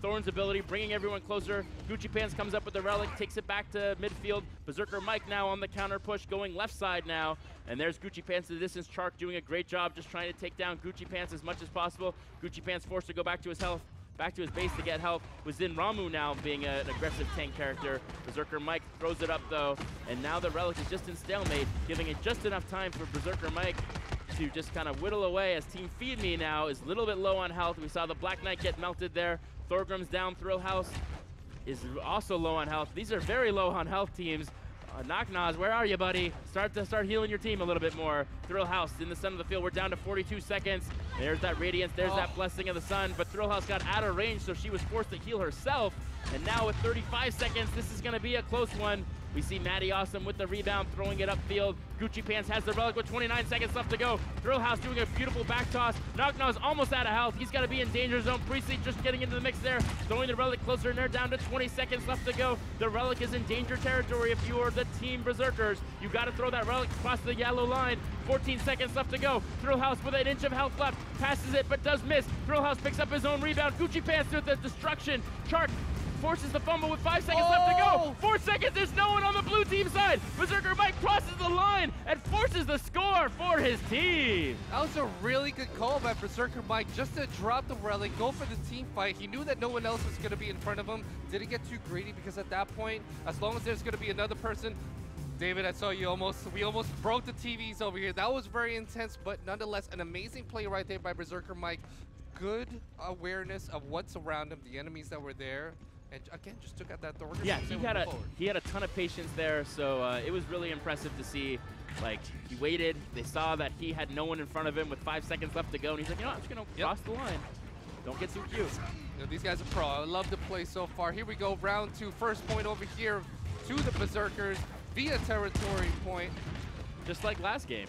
Thorn's ability, bringing everyone closer. Gucci Pants comes up with the relic, takes it back to midfield. Berserker Mike now on the counter push, going left side now. And there's Gucci Pants to the distance. Chark doing a great job just trying to take down Gucci Pants as much as possible. Gucci Pants forced to go back to his health, back to his base to get health, with Zin Ramu now being an aggressive tank character. Berserker Mike throws it up though, and now the relic is just in stalemate, giving it just enough time for Berserker Mike to just kind of whittle away as Team Feed Me now is a little bit low on health. We saw the Black Knight get melted there. Thorgrim's down, Thrill House is also low on health. These are very low on health teams. Knock-Naz, where are you, buddy? Start healing your team a little bit more. Thrill House in the center of the field. We're down to 42 seconds. There's that Radiance. There's that Blessing of the Sun. But Thrill House got out of range, so she was forced to heal herself. And now with 35 seconds, this is going to be a close one. We see Maddie Awesome with the rebound, throwing it upfield. Gucci Pants has the relic with 29 seconds left to go. Thrill House doing a beautiful back toss. Knock-Naz almost out of health. He's got to be in danger zone. Priestley just getting into the mix there, throwing the relic closer, and they're down to 20 seconds left to go. The relic is in danger territory if you are the Team Berserkers. You got to throw that relic across the yellow line. 14 seconds left to go. Thrill House with an inch of health left. Passes it, but does miss. Thrill House picks up his own rebound. Gucci Pants with the destruction. Chark forces the fumble with 5 seconds left to go. 4 seconds, there's no one on the blue team side. Berserker Mike crosses the line and forces the score for his team. That was a really good call by Berserker Mike, just to drop the relic, go for the team fight. He knew that no one else was going to be in front of him. Didn't get too greedy, because at that point, as long as there's going to be another person, David, I saw you we almost broke the TVs over here. That was very intense, but nonetheless, an amazing play right there by Berserker Mike. Good awareness of what's around him, the enemies that were there. And again, just took out that Thor. Yeah, he had a ton of patience there, so it was really impressive to see. Like, he waited, they saw that he had no one in front of him with 5 seconds left to go, and he's like, you know, I'm just gonna cross the line. Don't get too cute. You know, these guys are pro. I love the play so far. Here we go, round 2. First point over here to the Berserkers via territory point. Just like last game.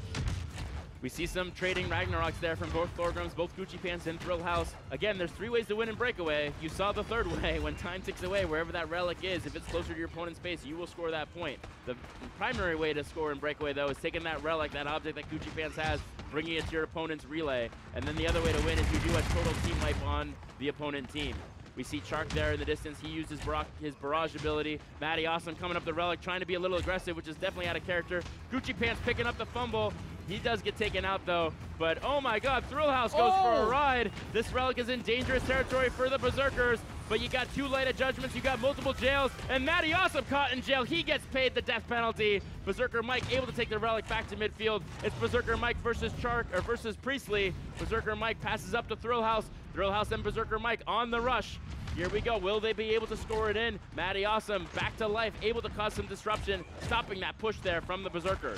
We see some trading Ragnaroks there from both Thorgrims, both Gucci Pants and Thrill House. Again, there's 3 ways to win in Breakaway. You saw the third way. When time ticks away, wherever that relic is, if it's closer to your opponent's base, you will score that point. The primary way to score in Breakaway, though, is taking that relic, that object that Gucci Pants has, bringing it to your opponent's relay. And then the other way to win is you do a total team wipe on the opponent team. We see Chark there in the distance. He used his barrage ability. Maddie Awesome coming up the relic, trying to be a little aggressive, which is definitely out of character. Gucci Pants picking up the fumble. He does get taken out though, but oh my god, Thrill House goes for a ride. This relic is in dangerous territory for the Berserkers, but you got 2 lighted judgments, you got multiple jails, and Maddie Awesome caught in jail. He gets paid the death penalty. Berserker Mike able to take the relic back to midfield. It's Berserker Mike versus Chark, or versus Priestley. Berserker Mike passes up to Thrill House. Thrill House and Berserker Mike on the rush. Here we go. Will they be able to score it in? Maddie Awesome back to life, able to cause some disruption, stopping that push there from the Berserkers.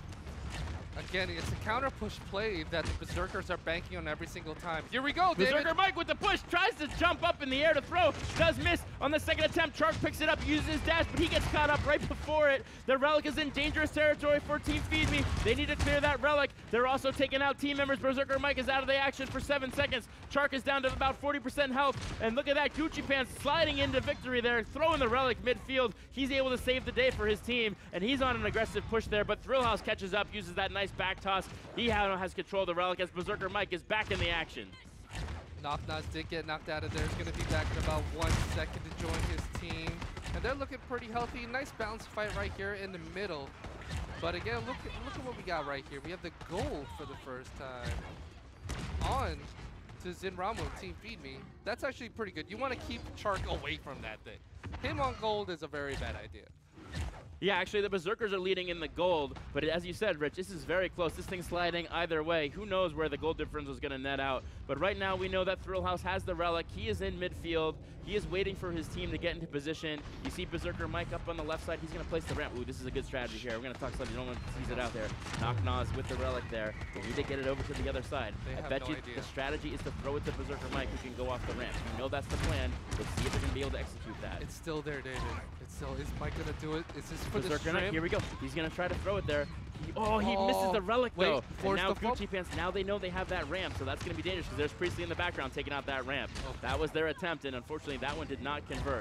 Again, it's a counter push play that the Berserkers are banking on every single time. Here we go, David. Berserker Mike with the push, tries to jump up in the air to throw, does miss on the second attempt. Chark picks it up, uses his dash, but he gets caught up right before it. The relic is in dangerous territory for Team Feed Me. They need to clear that relic. They're also taking out team members. Berserker Mike is out of the action for 7 seconds. Chark is down to about 40% health, and look at that, Gucci Pants sliding into victory there, throwing the relic midfield. He's able to save the day for his team, and he's on an aggressive push there, but Thrill House catches up, uses that nice back toss. He has control of the relic as Berserker Mike is back in the action. Knock-Naz did get knocked out of there. He's going to be back in about 1 second to join his team. And they're looking pretty healthy. Nice balance fight right here in the middle. But again, look at what we got right here. We have the gold for the first time on to Zin Ramu, Team Feed Me. That's actually pretty good. You want to keep Chark away from that thing. Him on gold is a very bad idea. Yeah, actually, the Berserkers are leading in the gold, but as you said, Rich, this is very close. This thing's sliding either way. Who knows where the gold difference is going to net out? But right now, we know that Thrill House has the relic. He is in midfield. He is waiting for his team to get into position. You see Berserker Mike up on the left side. He's going to place the ramp. Ooh, this is a good strategy here. We're going to talk slightly. You don't want to tease it out there. Knock-Naz with the relic there. We need to get it over to the other side. I bet you the strategy is to throw it to Berserker Mike, who can go off the ramp. You know that's the plan. Let's see if they're going to be able to execute that. It's still there, David. It's still, is Mike going to do it? Is this for Berserker the shrimp? Here we go. He's going to try to throw it there. He misses the relic, though. And now Gucci Pants, now they know they have that ramp, so that's going to be dangerous because there's Priestley in the background taking out that ramp. That was their attempt, and unfortunately, that one did not convert.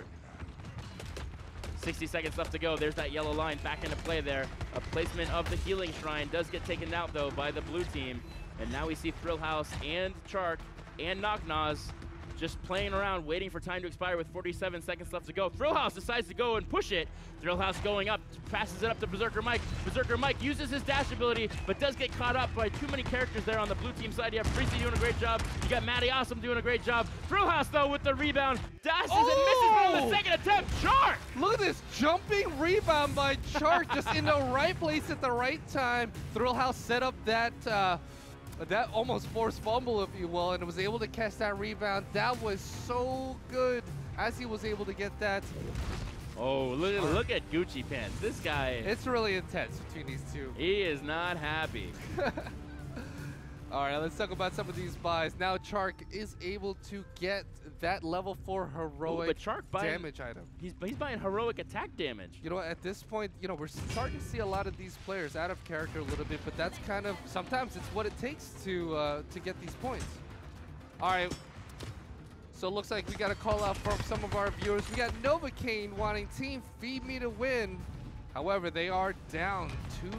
60 seconds left to go. There's that yellow line back into play there. A placement of the healing shrine does get taken out, though, by the blue team. And now we see Thrill House and Chark and Knock-Naz just playing around, waiting for time to expire with 47 seconds left to go. Thrillhouse decides to go and push it. Thrillhouse going up, passes it up to Berserker Mike. Berserker Mike uses his dash ability, but does get caught up by too many characters there on the blue team side. You have Freezy doing a great job. You got Matty Awesome doing a great job. Thrillhouse, though, with the rebound, dashes and misses, but on the second attempt, Chark! Look at this jumping rebound by Chark, just in the right place at the right time. Thrillhouse set up that that almost forced fumble, if you will, and was able to catch that rebound. That was so good as he was able to get that. Oh, look at Gucci Pants. This guy. It's really intense between these two. He is not happy. All right, let's talk about some of these buys. Now Chark is able to get that level 4 heroic damage item. He's buying heroic attack damage. You know, at this point, you know, we're starting to see a lot of these players out of character a little bit, but that's kind of, sometimes it's what it takes to get these points. All right, so it looks like we got a call out from some of our viewers. We got Novocaine wanting Team Feed Me to win. However, they are down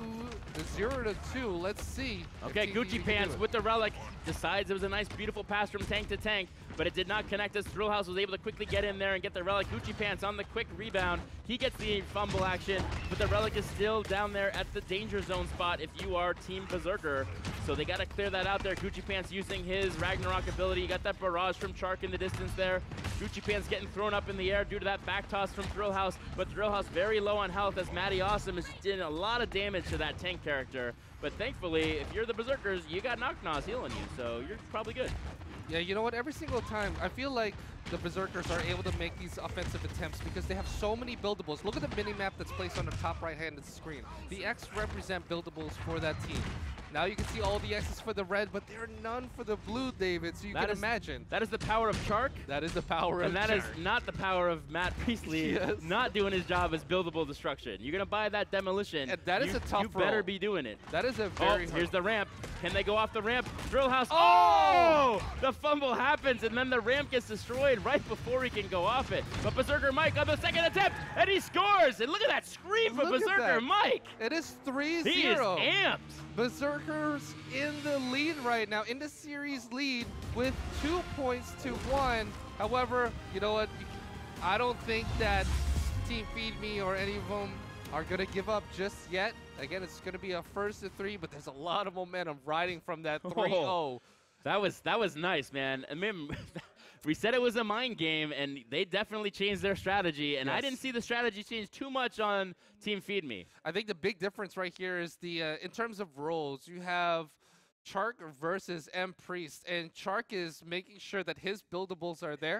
0-2. Let's see. Okay, Gucci Pants with the relic decides it was a nice, beautiful pass from tank to tank, but it did not connect us. Thrillhouse was able to quickly get in there and get the relic. Gucci Pants on the quick rebound. He gets the fumble action, but the relic is still down there at the danger zone spot if you are Team Berserker. So they got to clear that out there. Gucci Pants using his Ragnarok ability. You got that barrage from Chark in the distance there. Gucci Pants getting thrown up in the air due to that back toss from Thrillhouse, but Thrillhouse very low on health as Matty Awesome is doing a lot of damage to that tank character. But thankfully, if you're the Berserkers, you got Knocknos healing you, so you're probably good. Yeah, you know what? Every single time, I feel like the Berserkers are able to make these offensive attempts because they have so many buildables. Look at the mini-map that's placed on the top right-hand of the screen. The X represent buildables for that team. Now you can see all the X's for the red, but there are none for the blue, David, so you can imagine. That is the power of Chark. That is the power of Chark. And that is not the power of Matt Priestley not doing his job as buildable destruction. You're going to buy that demolition. And that is a tough You better be doing it. That is a very here's the ramp. Can they go off the ramp? Thrillhouse. Oh! The fumble happens, and then the ramp gets destroyed right before he can go off it. But Berserker Mike on the second attempt, and he scores! And look at that scream from Berserker Mike! It is 3-0. He is amped. Berserkers in the lead right now, in the series lead with 2 points to 1. However, you know what? I don't think that Team Feed Me or any of them are going to give up just yet. Again, it's going to be a 1st-3, but there's a lot of momentum riding from that 3-0. Oh, that was nice, man. I mean, we said it was a mind game, and they definitely changed their strategy, and I didn't see the strategy change too much on Team Feed Me. I think the big difference right here is the in terms of roles, you have Chark versus M Priest, and Chark is making sure that his buildables are there.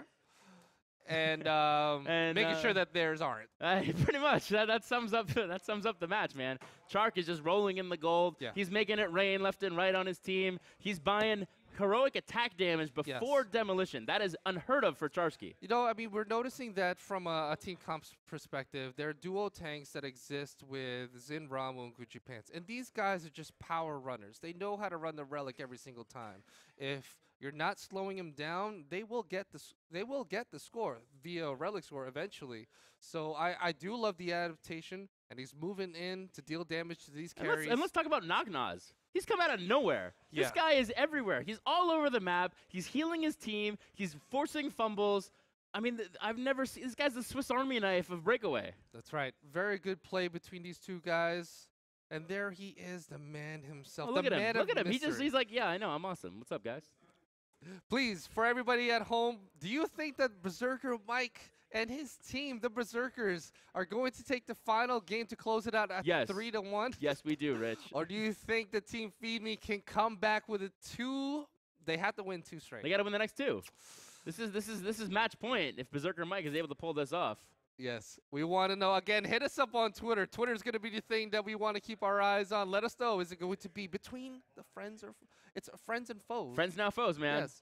And making sure that theirs aren't. Pretty much. That sums up the match, man. Chark is just rolling in the gold. Yeah. He's making it rain left and right on his team. He's buying heroic attack damage before demolition. That is unheard of for Charsky. You know, I mean, we're noticing that from a team comp's perspective. There are duo tanks that exist with Zin Ramu and Gucci Pants. And these guys are just power runners. They know how to run the relic every single time. If you're not slowing them down, they will get the score via relic score eventually. So I do love the adaptation, and he's moving in to deal damage to these carries. And let's talk about Knocknos. He's come out of nowhere. Yeah. This guy is everywhere. He's all over the map. He's healing his team. He's forcing fumbles. I mean, I've never seen this guy's the Swiss Army knife of Breakaway. That's right. Very good play between these two guys. And there he is, the man himself. Oh, look at him. Look at him. He's like, yeah, I know. I'm awesome. What's up, guys? Please, for everybody at home, do you think that Berserker Mike and his team, the Berserkers, are going to take the final game to close it out at 3-1? Yes, we do, Rich. Or do you think the Team Feed Me can come back with a 2? They have to win 2 straight. They got to win the next 2. This is match point if Berserker Mike is able to pull this off. Yes, we want to know. Again, hit us up on Twitter. Twitter is going to be the thing that we want to keep our eyes on. Let us know. Is it going to be between the friends or it's friends and foes? Friends now foes, man. Yes.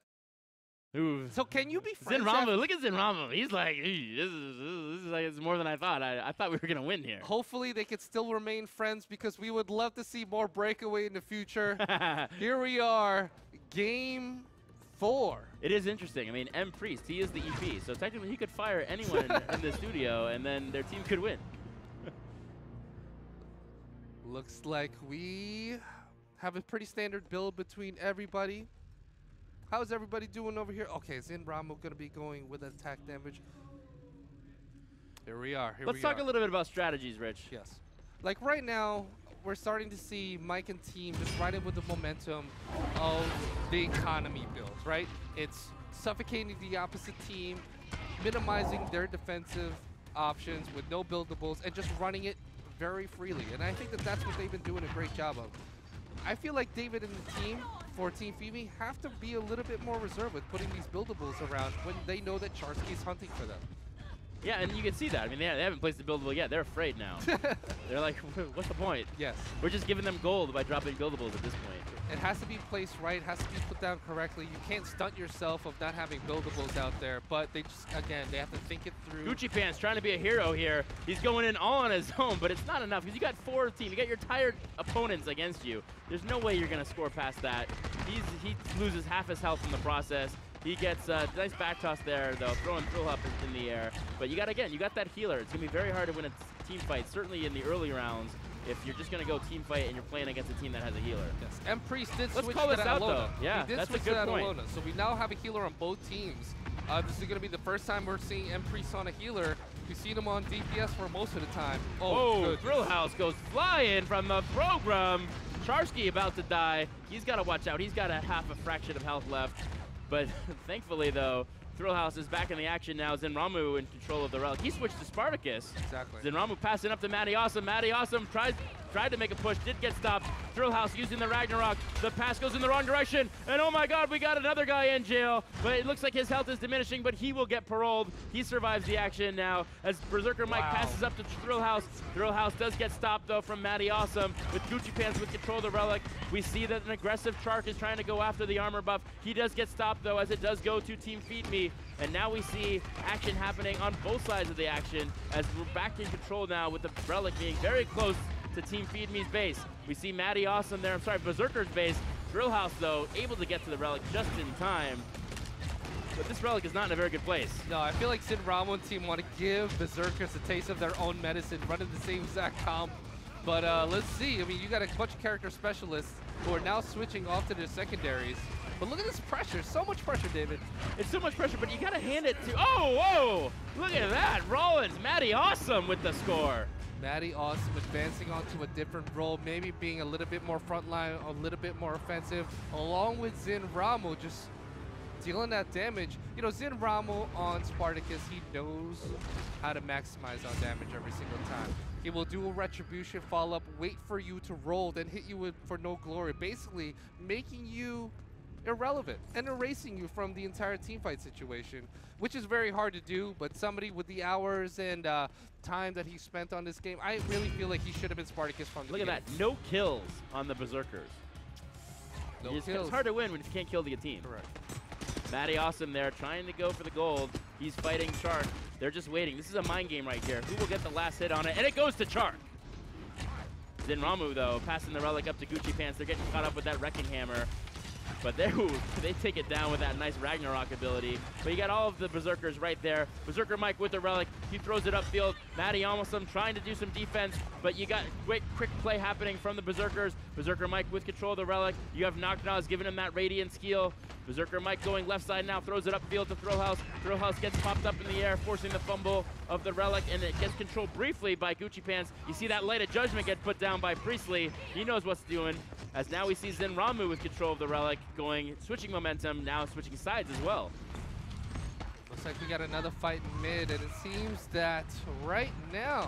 Ooh. So can you be friends? Zin Ramu, look at Zin Ramu. He's like, this is like it's more than I thought. I thought we were gonna win here. Hopefully they could still remain friends because we would love to see more Breakaway in the future. Here we are, game 4. It is interesting. I mean, M Priest, he is the EP, so technically he could fire anyone in the studio, and then their team could win. Looks like we have a pretty standard build between everybody. How's everybody doing over here? Okay, Zin Ramu gonna be going with attack damage. Here we are. Let's talk a little bit about strategies, Rich. Yes. Like right now, we're starting to see Mike and team just riding with the momentum of the economy builds, right? It's suffocating the opposite team, minimizing their defensive options with no buildables, and just running it very freely. And I think that that's what they've been doing a great job of. I feel like David and the team for Team Feed have to be a little bit more reserved with putting these buildables around when they know that Charsky's hunting for them. Yeah, and you can see that. I mean, they haven't placed a buildable yet. They're afraid now. They're like, what's the point? Yes. We're just giving them gold by dropping buildables at this point. It has to be placed right, has to be put down correctly. You can't stunt yourself of not having buildables out there, but they just, again, they have to think it through. Gucci Pants trying to be a hero here. He's going in all on his own, but it's not enough because you got 4 team. You got your tired opponents against you. There's no way you're going to score past that. He loses half his health in the process. He gets a nice back toss there, though, throwing thrill up in the air. But you got that healer. It's going to be very hard to win a team fight, certainly in the early rounds, if you're just going to go team fight and you're playing against a team that has a healer. Yes, and Priest did switch call to this out, Alona. though. Yeah, he did that's a switch good to point. Alona. So we now have a healer on both teams. This is going to be the first time we're seeing M Priest on a healer. We've seen him on DPS for most of the time. Oh, Thrill House goes flying from the program. Charsky about to die. He's got to watch out. He's got a half a fraction of health left. But thankfully, though, Thrill House is back in the action now. Zin Ramu in control of the relic. He switched to Spartacus. Exactly. Zin Ramu passing up to Matty Awesome. Matty Awesome tried to make a push, did get stopped. Thrill House using the Ragnarok. The pass goes in the wrong direction. And oh my god, we got another guy in jail. But it looks like his health is diminishing, but he will get paroled. He survives the action now as Berserker Mike passes up to Thrill House. Thrill House does get stopped, though, from Matty Awesome with Gucci Pants with control of the relic. We see that an aggressive Chark is trying to go after the armor buff. He does get stopped, though, as it does go to Team Feed Me. And now we see action happening on both sides of the action as we're back in control now with the relic being very close to Team Feed Me's base. We see Matty Awesome there, Berserker's base. Thrill House, though, able to get to the relic just in time. But this relic is not in a very good place. No, I feel like Zin Ramu and team want to give Berserkers a taste of their own medicine, running the same exact comp. But let's see. I mean, you got a bunch of character specialists who are now switching off to their secondaries. But look at this pressure. So much pressure, David. It's so much pressure, but you got to hand it to... Oh, whoa! Look at that. Rollins, Matty Awesome with the score. Matty Awesome advancing onto a different role, maybe being a little bit more frontline, a little bit more offensive, along with Zin Ramu just dealing that damage. You know, Zin Ramu on Spartacus, he knows how to maximize on damage every single time. He will do a retribution follow-up, wait for you to roll, then hit you with for no glory, basically making you irrelevant and erasing you from the entire teamfight situation, which is very hard to do, but somebody with the hours and time that he spent on this game, I really feel like he should have been Spartacus from the beginning. Look at that, no kills on the Berserkers. No kills. It's hard to win when you can't kill the team. Correct. Matty Awesome there, trying to go for the gold. He's fighting Chark. They're just waiting. This is a mind game right here. Who will get the last hit on it? And it goes to Chark. Zin Ramu, though, passing the relic up to Gucci Pants. They're getting caught up with that Wrecking Hammer. But they take it down with that nice Ragnarok ability. But you got all of the Berserkers right there. Berserker Mike with the relic. He throws it upfield. Matty Awesome trying to do some defense, but you got great quick play happening from the Berserkers. Berserker Mike with control of the relic. You have Knocknaz giving him that Radiant skill. Berserker Mike going left side now, throws it upfield to Thrill House. Thrill House gets popped up in the air, forcing the fumble of the relic, and it gets controlled briefly by Gucci Pants. You see that Light of Judgment get put down by Priestley. He knows what's doing, as now we see Zin Ramu with control of the relic, switching momentum, now switching sides as well. Looks like we got another fight in mid, and it seems that right now,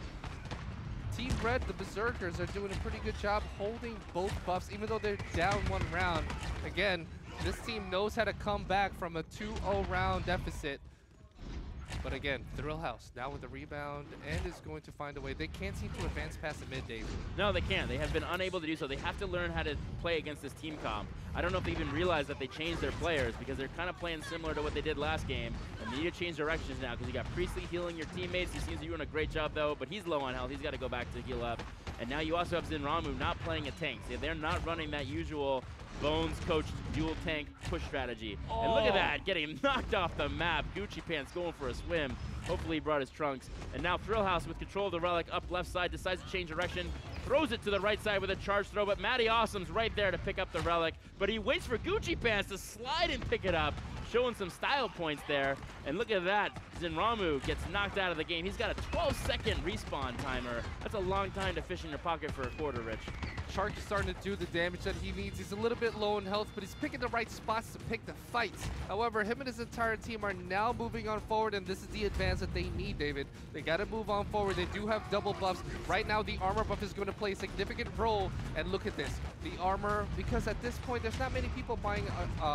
Team Red, the Berserkers, are doing a pretty good job holding both buffs, even though they're down one round. Again, this team knows how to come back from a 2-0 round deficit. But again, Thrill House now with the rebound and is going to find a way. They can't seem to advance past the mid, Dave. No, they can't. They have been unable to do so. They have to learn how to play against this team comp. I don't know if they even realize that they changed their players because they're kind of playing similar to what they did last game. And they need to change directions now because you got Priestley healing your teammates. He seems to be doing a great job, though, but he's low on health. He's got to go back to heal up. And now you also have Zin Ramu not playing a tank. See, they're not running that usual Bones coached dual tank push strategy. Oh. And look at that, getting knocked off the map. Gucci Pants going for a swim. Hopefully he brought his trunks. And now Thrill House with control of the relic up left side decides to change direction. throws it to the right side with a charge throw, but Matty Awesome's right there to pick up the relic, but he waits for Gucci Pants to slide and pick it up, showing some style points there. And look at that, Zin Ramu gets knocked out of the game. He's got a 12-second respawn timer. That's a long time to fish in your pocket for a quarter, Rich. Shark is starting to do the damage that he needs. He's a little bit low in health, but he's picking the right spots to pick the fights. However, him and his entire team are now moving on forward, and this is the advance that they need, David. They got to move on forward. They do have double buffs. Right now, the armor buff is going to play a significant role. And look at this. The armor, because at this point, there's not many people buying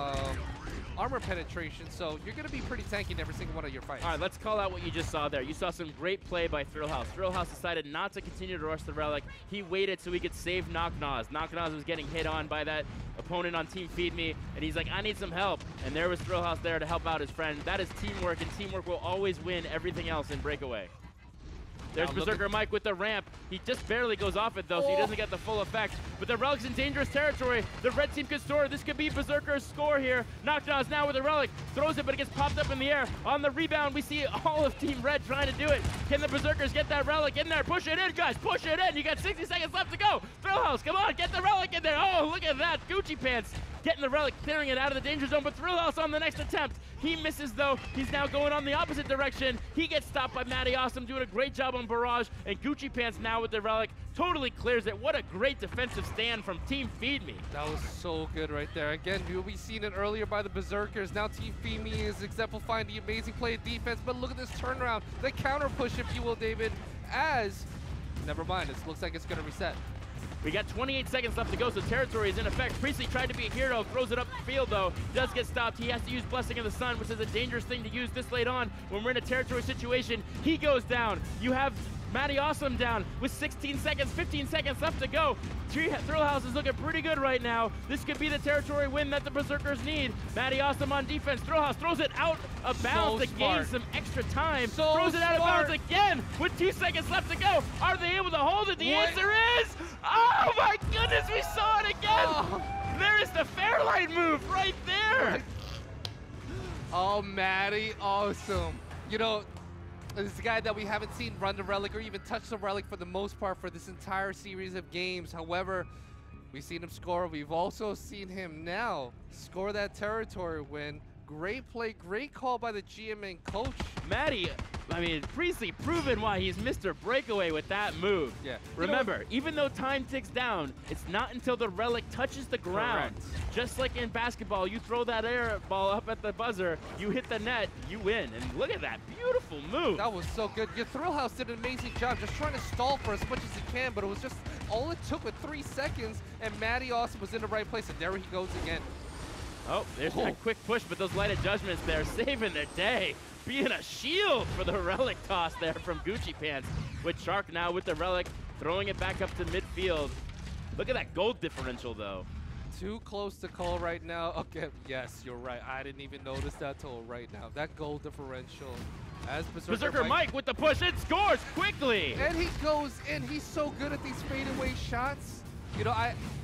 armor penetration, so you're going to be pretty tanky in every single one of your fights. All right, let's call out what you just saw there. You saw some great play by Thrillhouse. Thrillhouse decided not to continue to rush the relic. He waited so he could save Knocknaz. Knocknaz was getting hit on by that opponent on Team Feed Me, and he's like, I need some help. And there was Thrillhouse there to help out his friend. That is teamwork, and teamwork will always win everything else in Breakaway. There's Berserker Mike with the ramp. He just barely goes off it, though, so he doesn't get the full effect. But the Relic's in dangerous territory. The red team could store. This could be Berserker's score here. Knockdown's now with the Relic. Throws it, but it gets popped up in the air. On the rebound, we see all of Team Red trying to do it. Can the Berserkers get that Relic in there? Push it in, guys. Push it in. You got 60 seconds left to go. Thrillhouse, come on. Get the Relic in there. Oh, look at that. Gucci Pants getting the Relic, clearing it out of the danger zone, but Thrillhouse on the next attempt. He misses, though. He's now going on the opposite direction. He gets stopped by Matty Awesome, doing a great job on Barrage, and Gucci Pants now with the Relic totally clears it. What a great defensive stand from Team Feed Me. That was so good right there. Again, we seen it earlier by the Berserkers. Now Team Feed Me is exemplifying the amazing play of defense, but look at this turnaround, the counter push, if you will, David, as, never mind, it looks like it's going to reset. We got 28 seconds left to go, so territory is in effect. Priestley tried to be a hero, throws it up the field, though. Does get stopped. He has to use Blessing of the Sun, which is a dangerous thing to use this late on when we're in a territory situation. He goes down. You have Matty Awesome down with 16 seconds, 15 seconds left to go. Thrillhouse is looking pretty good right now. This could be the territory win that the Berserkers need. Matty Awesome on defense. Thrillhouse throws it out of bounds to gain some extra time. Throws it out of bounds again with 2 seconds left to go. Are they able to hold it? The answer is, oh my goodness, we saw it again. Oh. There is the Fairlight move right there. Oh, Matty Awesome. You know, this is a guy that we haven't seen run the Relic or even touch the Relic for the most part for this entire series of games. However, we've seen him score. We've also seen him now score that territory win. Great play, great call by the GM and coach. Matty, I mean, Priestley proven why he's Mr. Breakaway with that move. Yeah. Remember, even though time ticks down, it's not until the Relic touches the ground. Correct. Just like in basketball, you throw that air ball up at the buzzer, you hit the net, you win. And look at that beautiful move. That was so good. Your Thrillhouse did an amazing job just trying to stall for as much as he can, but it was just all it took with 3 seconds, and Matty Awesome was in the right place, and there he goes again. Oh, there's that quick push, but those lighted judgments there saving their day. Being a shield for the Relic toss there from Gucci Pants. With Shark now with the Relic, throwing it back up to midfield. Look at that gold differential, though. Too close to call right now. Okay, yes, you're right. I didn't even notice that till right now. That gold differential. As Berserker Mike with the push, it scores quickly! And he goes in. He's so good at these fadeaway shots. You know,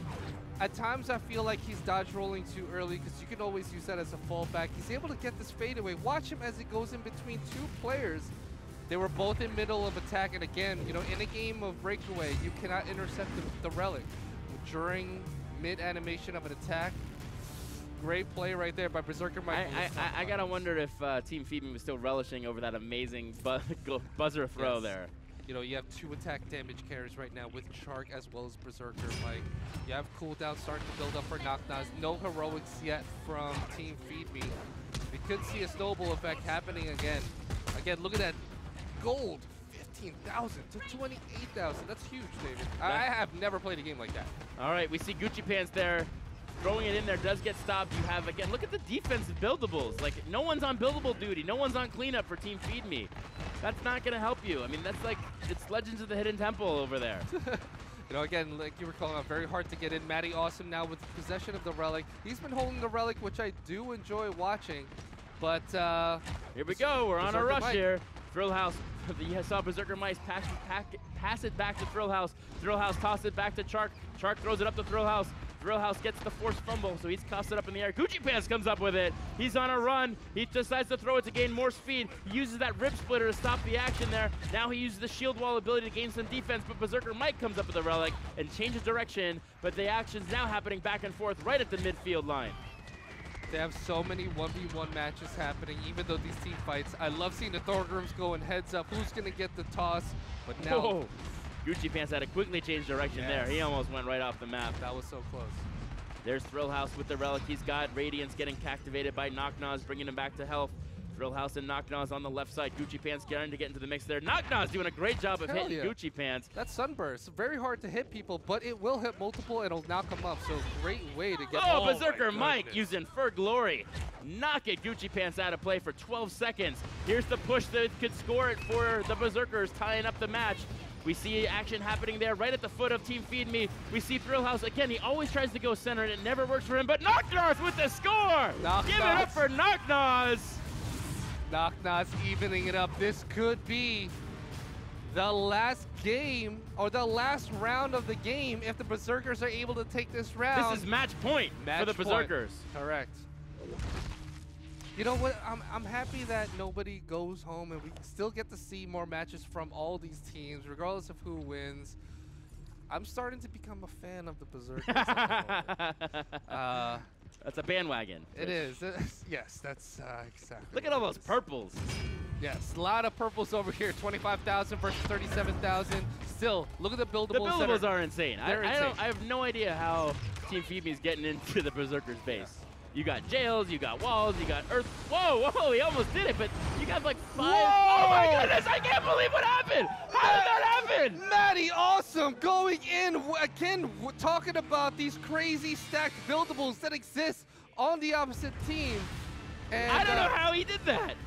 at times I feel like he's dodge rolling too early because you can always use that as a fallback. He's able to get this fadeaway. Watch him as it goes in between 2 players. They were both in middle of attack, and again, you know, in a game of Breakaway, you cannot intercept the Relic. During mid-animation of an attack, great play right there by Berserker Mike. I gotta wonder if Team Feed Me was still relishing over that amazing buzzer throw there. You know, you have 2 attack damage carries right now with Shark as well as Berserker Mike. You have cooldown starting to build up for Knocknaz. No heroics yet from Team Feed Me. We could see a snowball effect happening again. Again, look at that gold. 15,000 to 28,000. That's huge, David. I have never played a game like that. All right, we see Gucci Pants there. Throwing it in there does get stopped. You have, again, look at the defensive buildables. Like, no one's on buildable duty. No one's on cleanup for Team Feed Me. That's not going to help you. I mean, that's like, it's Legends of the Hidden Temple over there. You know, again, like you were calling out, very hard to get in. Matty Awesome now with possession of the Relic. He's been holding the Relic, which I do enjoy watching. But here we go. We're on a rush here. Thrillhouse You saw Berserker Mike pass it back to Thrill House. Thrill House tosses it back to Chark. Chark throws it up to Thrill House. Thrill House gets the forced fumble, so he's tossed it up in the air. Gucci Pants comes up with it. He's on a run. He decides to throw it to gain more speed. He uses that rib splitter to stop the action there. Now he uses the shield wall ability to gain some defense, but Berserker Mike comes up with the relic and changes direction, but the action's now happening back and forth right at the midfield line. They have so many 1v1 matches happening, even though these team fights. I love seeing the Thorgrams going heads up. Who's going to get the toss? But now... Whoa. Gucci Pants had to quickly change direction there. He almost went right off the map. That was so close. There's Thrill House with the relic. He's got Radiance getting activated by Knocknaws, bringing him back to health. Thrill House and Knocknaws on the left side. Gucci Pants starting to get into the mix there. Knocknaws doing a great job of hitting Gucci Pants. That Sunburst, very hard to hit people, but it will hit multiple and it'll knock them up. So great way to get. Oh, Berserker Mike using For Glory. Knock it, Gucci Pants out of play for 12 seconds. Here's the push that could score it for the Berserkers, tying up the match. We see action happening there right at the foot of Team Feed Me. We see Thrill House again. He always tries to go center and it never works for him, but Knocknaws with the score! Give it up for Knocknaws! Knocknaws evening it up. This could be the last game or the last round of the game if the Berserkers are able to take this round. This is match point for the Berserkers. Correct. You know what? I'm happy that nobody goes home and we still get to see more matches from all these teams, regardless of who wins. I'm starting to become a fan of the Berserkers. That's a bandwagon. It is. Yes, that's exactly. Look at all those purples. Yes, a lot of purples over here. 25,000 versus 37,000. Still, look at the buildables. The buildables are insane. I have no idea how Team Feed Me is getting into the Berserkers base. Yeah. You got jails, you got walls, you got earth. Whoa, whoa, he almost did it, but you got like 5. Whoa! Oh my goodness, I can't believe what happened. How did that happen? Matty Awesome going in again, talking about these crazy stacked buildables that exist on the opposite team. And I don't know how he did that.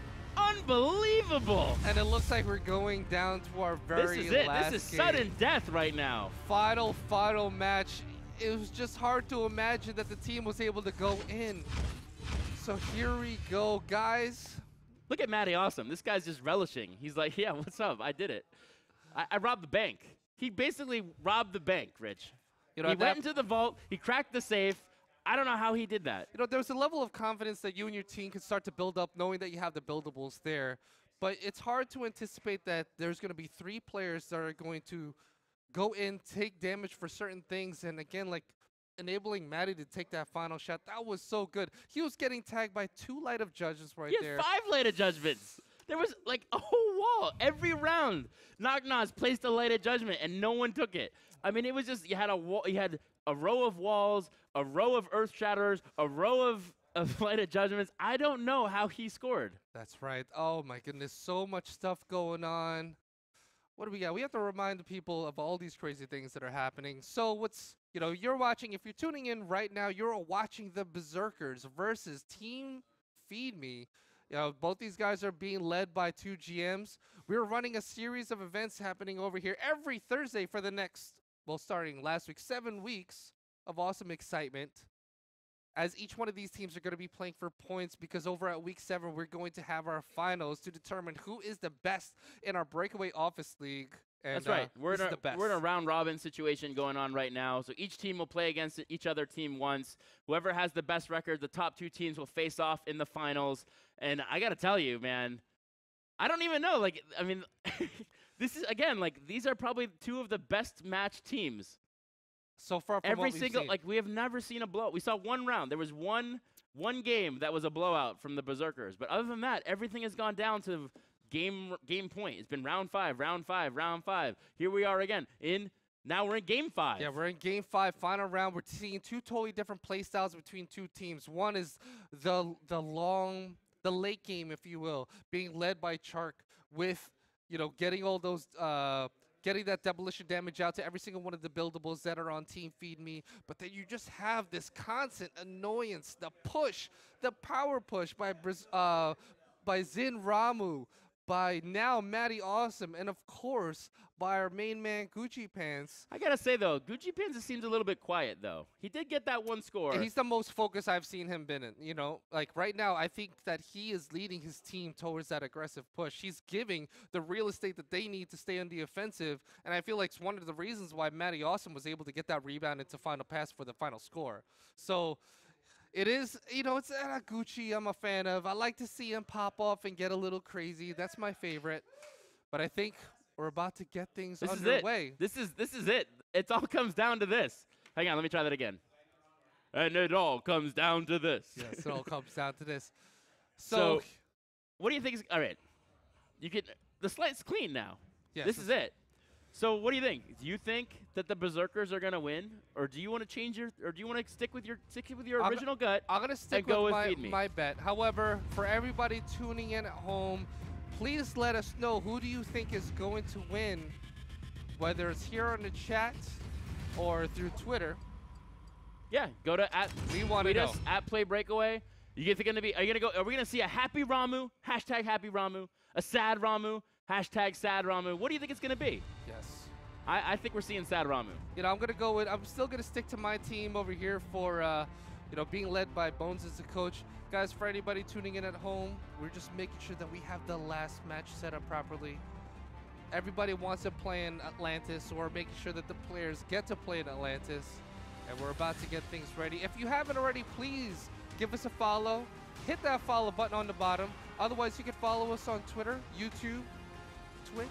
Unbelievable. And it looks like we're going down to our very This is it. last This is game. sudden death right now. Final match. It was just hard to imagine that the team was able to go in. So here we go, guys. Look at Matty Awesome. This guy's just relishing. He's like, yeah, what's up? I did it. I robbed the bank. He basically robbed the bank, Rich. You know, he went into the vault. He cracked the safe. I don't know how he did that. You know, there's a level of confidence that you and your team can start to build up knowing that you have the buildables there. But it's hard to anticipate that there's going to be 3 players that are going to go in, take damage for certain things, and again, like enabling Matty to take that final shot. That was so good. He was getting tagged by 2 light of judges right there. He had 5 light of judgments. There was like a whole wall. Every round, Knocknaws placed a light of judgment, and no one took it. I mean, it was just, you had a wall, you had a row of walls, a row of earth shatterers, a row of light of judgments. I don't know how he scored. That's right. Oh my goodness, so much stuff going on. What do we got? We have to remind the people of all these crazy things that are happening. So what's, you know, you're watching, if you're tuning in right now, you're watching the Berserkers versus Team Feed Me. You know, both these guys are being led by 2 GMs. We're running a series of events happening over here every Thursday for the next, well, starting last week, 7 weeks of awesome excitement. As each one of these teams are going to be playing for points, because over at week 7, we're going to have our finals to determine who is the best in our Breakaway Office League. And, that's right. We're in a round robin situation going on right now. So each team will play against each other team once. Whoever has the best record, the top 2 teams will face off in the finals. And I got to tell you, man, I don't even know. Like, I mean, this is, again, like, these are probably 2 of the best matched teams. So far from every single, like, we have never seen a blowout. We saw 1 round. There was one game that was a blowout from the Berserkers. But other than that, everything has gone down to game point. It's been round 5, round 5, round 5. Here we are again. Now we're in game 5. Yeah, we're in game 5, final round. We're seeing 2 totally different play styles between 2 teams. One is the late game, if you will, being led by Chark with, you know, getting all those getting that demolition damage out to every single one of the buildables that are on Team Feed Me. But then you just have this constant annoyance, the push, the power push by Zin Ramu, by now Matty Awesome, and of course by our main man Gucci Pants. I gotta say though, Gucci Pants seems a little bit quiet though. He did get that one score. He's the most focused I've seen him been in. You know, like right now, I think that he is leading his team towards that aggressive push. He's giving the real estate that they need to stay on the offensive, and I feel like it's one of the reasons why Matty Awesome was able to get that rebound into final pass for the final score. So. It is, you know, it's Gucci I'm a fan of. I like to see him pop off and get a little crazy. That's my favorite. But I think we're about to get things underway. This is it. It all comes down to this. Hang on, let me try that again. And it all comes down to this. Yes, it all comes down to this. So what do you think is, all right, the slate's clean now. Yes, this is it. So what do you think? Do you think that the Berserkers are gonna win, or do you want to change or do you want to stick with your original gut? I'm gonna stick with my bet. However, for everybody tuning in at home, please let us know who do you think is going to win, whether it's here on the chat or through Twitter. Yeah, go to we want to know @Play Breakaway. Are we gonna see a happy Ramu? #happy Ramu. A sad Ramu? #sad Ramu. What do you think it's gonna be? Yes. I think we're seeing sad Ramu. You know, I'm still gonna stick to my team over here for you know, being led by Bones as the coach. Guys, for anybody tuning in at home, we're just making sure that we have the last match set up properly. Everybody wants to play in Atlantis, so we're making sure that the players get to play in Atlantis, and we're about to get things ready. If you haven't already, please give us a follow. Hit that follow button on the bottom. Otherwise, you can follow us on Twitter, YouTube, Twitch.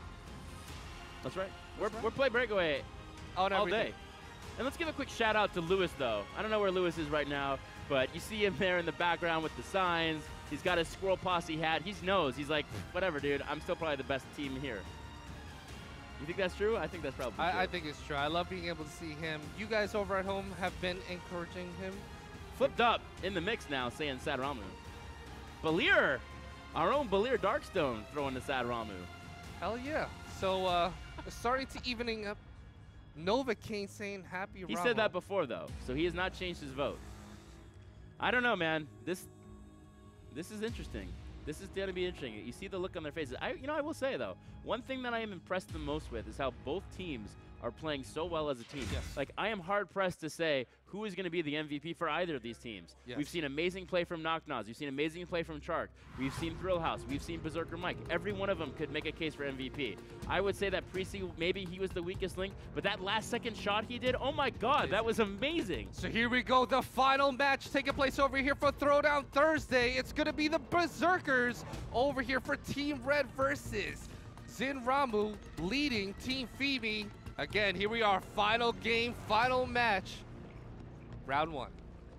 That's right. We're Play Breakaway all day. And let's give a quick shout out to Lewis though. I don't know where Lewis is right now, but you see him there in the background with the signs. He's got his Squirrel Posse hat. He knows. He's like, whatever, dude. I'm still probably the best team here. You think that's true? I think that's probably true. I think it's true. I love being able to see him. You guys over at home have been encouraging him. Flipped up in the mix now, saying Sad Ramu. Balir, our own Balir Darkstone throwing the Sad Ramu. Hell yeah. So, starting to evening up. Novocaine saying happy Ramu. He said that before, though, so he has not changed his vote. I don't know, man. This is interesting. This is going to be interesting. You see the look on their faces. I will say, though, one thing that I am impressed the most with is how both teams are playing so well as a team. Yes. Like, I am hard-pressed to say who is going to be the MVP for either of these teams. Yes. We've seen amazing play from Knocknaz. We've seen amazing play from Chark. We've seen Thrill House. We've seen Berserker Mike. Every one of them could make a case for MVP. I would say that Precy, maybe he was the weakest link, but that last-second shot he did, oh my God, that was amazing. So here we go, the final match taking place over here for Throwdown Thursday. It's going to be the Berserkers over here for Team Red versus Zin Ramu leading Team Phoebe. Again, here we are, final game, final match, round one.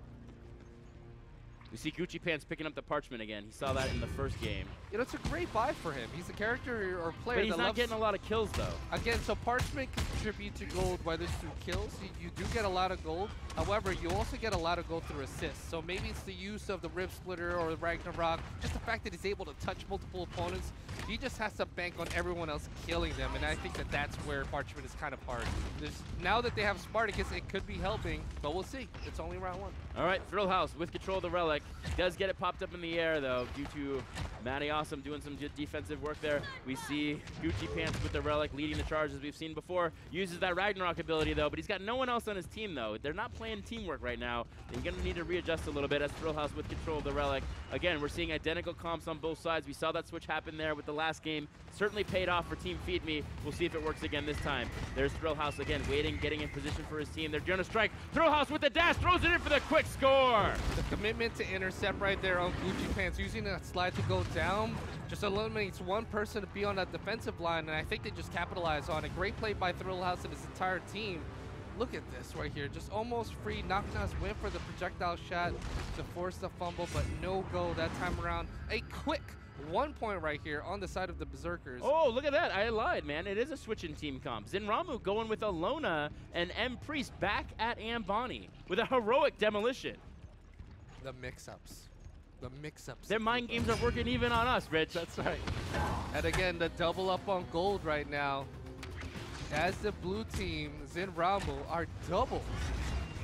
We see Gucci Pants picking up the parchment again. He saw that in the first game. You know, it's a great buy for him. He's a character or player but he's not getting a lot of kills, though. Again, so parchment contribute to gold, whether it's through kills. You do get a lot of gold. However, you also get a lot of gold through assists. So maybe it's the use of the Rib Splitter or the Ragnarok. Just the fact that he's able to touch multiple opponents. He just has to bank on everyone else killing them. And I think that that's where parchment is kind of hard. Now that they have Spartacus, it could be helping, but we'll see. It's only round one. All right, Thrill House with control of the Relic. Does get it popped up in the air, though, due to Matty Awesome doing some good defensive work there. We see Gucci Pants with the Relic leading the charge, as we've seen before. Uses that Ragnarok ability, though, but he's got no one else on his team, though. They're not playing teamwork right now. They're going to need to readjust a little bit as Thrill House with control of the Relic. Again, we're seeing identical comps on both sides. We saw that switch happen there with the last game. Certainly paid off for Team Feed Me. We'll see if it works again this time. There's Thrill House again, waiting, getting in position for his team. They're going to strike. Thrill House with the dash, throws it in for the quick score. The commitment to intercept right there on Gucci Pants, using that slide to go down, just eliminates one person to be on that defensive line, and I think they just capitalize on it. Great play by Thrill House and his entire team. Look at this right here, just almost free. Knocknaz went for the projectile shot to force the fumble, but no go that time around. A quick 1 point right here on the side of the Berserkers. Oh, look at that. I lied, man. It is a switch in team comp. Zin Ramu going with Alona and M Priest back at Ambani with a heroic demolition. The mix-ups. The mix-ups. Their mind games are working even on us, Rich. That's right. And again, the double up on gold right now. As the blue team, Zin Ramu, are double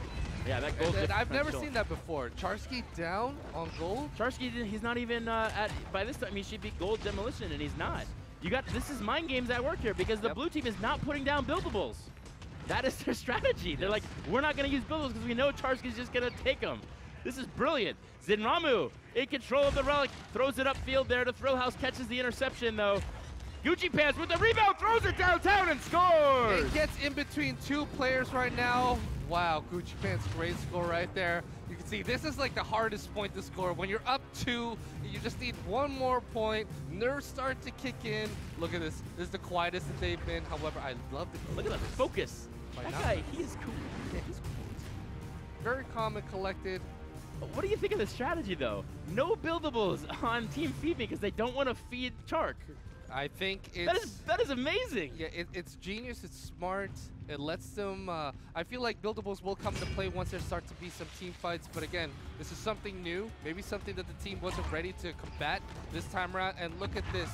Yeah, that gold I've never differential. seen that before. Charsky down on gold? Charsky, he's not even by this time he should be gold demolition, and he's not. This is mind games at work here because the blue team is not putting down buildables. That is their strategy. They're like, we're not going to use buildables because we know Charsky's just going to take them. This is brilliant. Zin Ramu in control of the relic, throws it upfield there to Thrillhouse, catches the interception though. Gucci Pants with the rebound, throws it downtown and scores! It gets in between two players right now. Wow, Gucci Pants, great score right there. You can see this is like the hardest point to score. When you're up 2, you just need one more point. Nerves start to kick in. Look at this. This is the quietest that they've been. However, I love the Look at that focus. That guy, he is cool. Yeah, he's cool. Very calm and collected. What do you think of the strategy though? No buildables on Team Feed Me because they don't want to feed Chark. I think it's... That is amazing. Yeah, it's genius, it's smart, it lets them... I feel like buildables will come to play once there start to be some team fights, but again, this is something new, maybe something that the team wasn't ready to combat this time around, and look at this.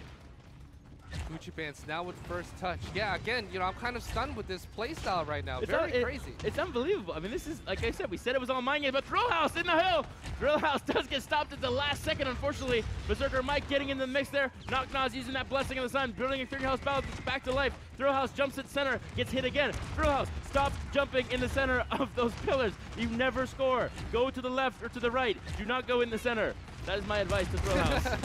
Gucci Pants now with first touch. Yeah, again, you know, I'm kind of stunned with this playstyle right now. Very crazy. It's unbelievable. I mean, this is, like I said, we said it was all mind games, but Thrillhouse in the hill. Thrillhouse does get stopped at the last second, unfortunately. Berserker Mike getting in the mix there. Knocknaz using that blessing of the sun, building a Clearinghouse battle back to life. Thrillhouse jumps at center, gets hit again. Thrillhouse, stop jumping in the center of those pillars. You never score. Go to the left or to the right. Do not go in the center. That is my advice to Thrillhouse.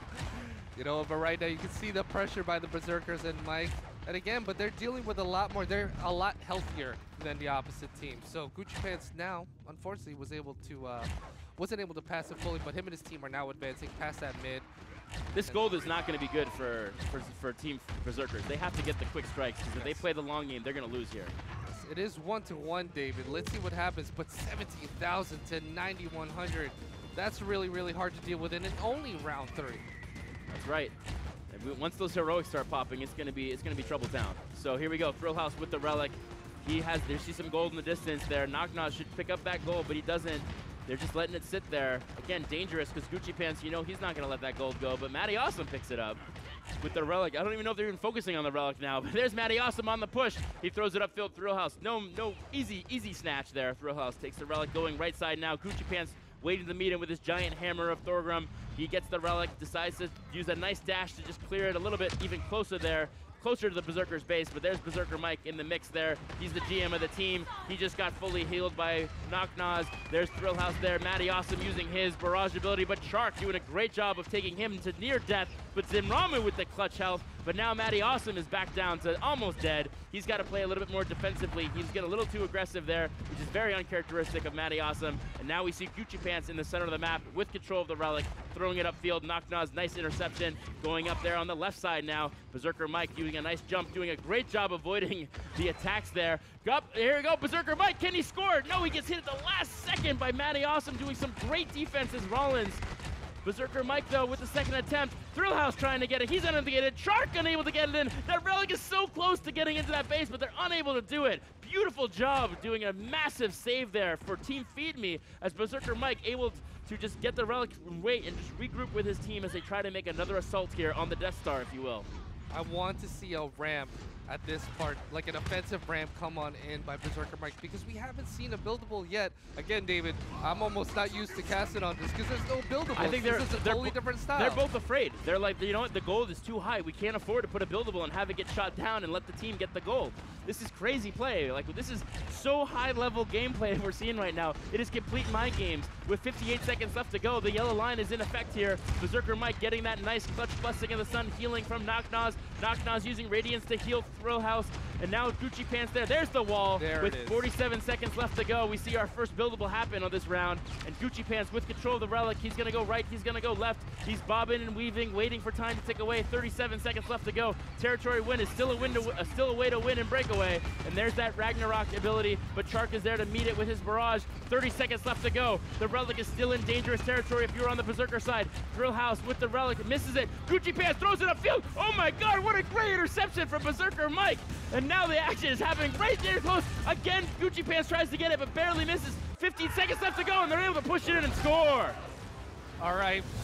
You know, but right now you can see the pressure by the Berserkers and Mike. And again, but they're dealing with a lot more. They're a lot healthier than the opposite team. So Gucci Pants now, unfortunately, wasn't able to pass it fully, but him and his team are now advancing past that mid. This gold is not going to be good for Team Berserkers. They have to get the quick strikes because if they play the long game, they're going to lose here. It is 1-1, David. Let's see what happens. But 17,000 to 9,100. That's really, really hard to deal with, and in only round 3. That's right. Once those heroics start popping, it's gonna be trouble town. So here we go. Thrillhouse with the relic. There's some gold in the distance there. Knocknaz should pick up that gold, but he doesn't. They're just letting it sit there. Again, dangerous because Gucci Pants, you know, he's not gonna let that gold go. But Matty Awesome picks it up with the relic. I don't even know if they're even focusing on the relic now. But there's Matty Awesome on the push. He throws it upfield. Thrillhouse. No, easy snatch there. Thrillhouse takes the relic, going right side now. Gucci Pants waiting to meet him with his giant hammer of Thorgrim. He gets the relic, decides to use a nice dash to just clear it a little bit even closer there, closer to the Berserker's base, but there's Berserker Mike in the mix there. He's the GM of the team. He just got fully healed by Knocknaz. There's Thrillhouse there. Matty Awesome using his barrage ability, but Chark doing a great job of taking him to near death, but Zin Ramu with the clutch health. But now Matty Awesome is back down to almost dead. He's got to play a little bit more defensively. He's getting a little too aggressive there, which is very uncharacteristic of Matty Awesome. And now we see Gucci Pants in the center of the map with control of the relic, throwing it upfield. Knocknaz, nice interception, going up there on the left side now. Berserker Mike doing a nice jump, doing a great job avoiding the attacks there. Here we go, Berserker Mike, can he score? No, he gets hit at the last second by Matty Awesome, doing some great defense as Rollins. Berserker Mike, though, with the second attempt. Thrillhouse trying to get it. He's unable to get it. Chark unable to get it in. That relic is so close to getting into that base, but they're unable to do it. Beautiful job doing a massive save there for Team Feed Me, as Berserker Mike able to just get the relic and wait and just regroup with his team as they try to make another assault here on the Death Star, if you will. I want to see a ramp at this part, like an offensive ramp come on in by Berserker Mike, because we haven't seen a buildable yet. Again, David, I'm almost not used to casting on this because there's no buildable. I think this is a totally different style. They're both afraid. They're like, you know what, the gold is too high. We can't afford to put a buildable and have it get shot down and let the team get the gold. This is crazy play. Like, this is so high-level gameplay we're seeing right now. It is complete mind games. With 58 seconds left to go, the yellow line is in effect here. Berserker Mike getting that nice clutch blessing of the sun, healing from Knocknaz. Knocknaz using Radiance to heal Thrillhouse. And now Gucci Pants there. There's the wall. With 47 seconds left to go, we see our first buildable happen on this round. And Gucci Pants with control of the relic. He's going to go right. He's going to go left. He's bobbing and weaving, waiting for time to tick away. 37 seconds left to go. Territory win is still a way to win in Breakaway. And there's that Ragnarok ability. But Chark is there to meet it with his barrage. 30 seconds left to go. The relic is still in dangerous territory if you're on the Berserker side. Thrillhouse with the relic misses it. Gucci Pants throws it upfield. Oh my god, what a great interception from Berserker Mike. And now the action is happening right there close. Again, Gucci Pants tries to get it, but barely misses. 15 seconds left to go, and they're able to push it in and score. All right.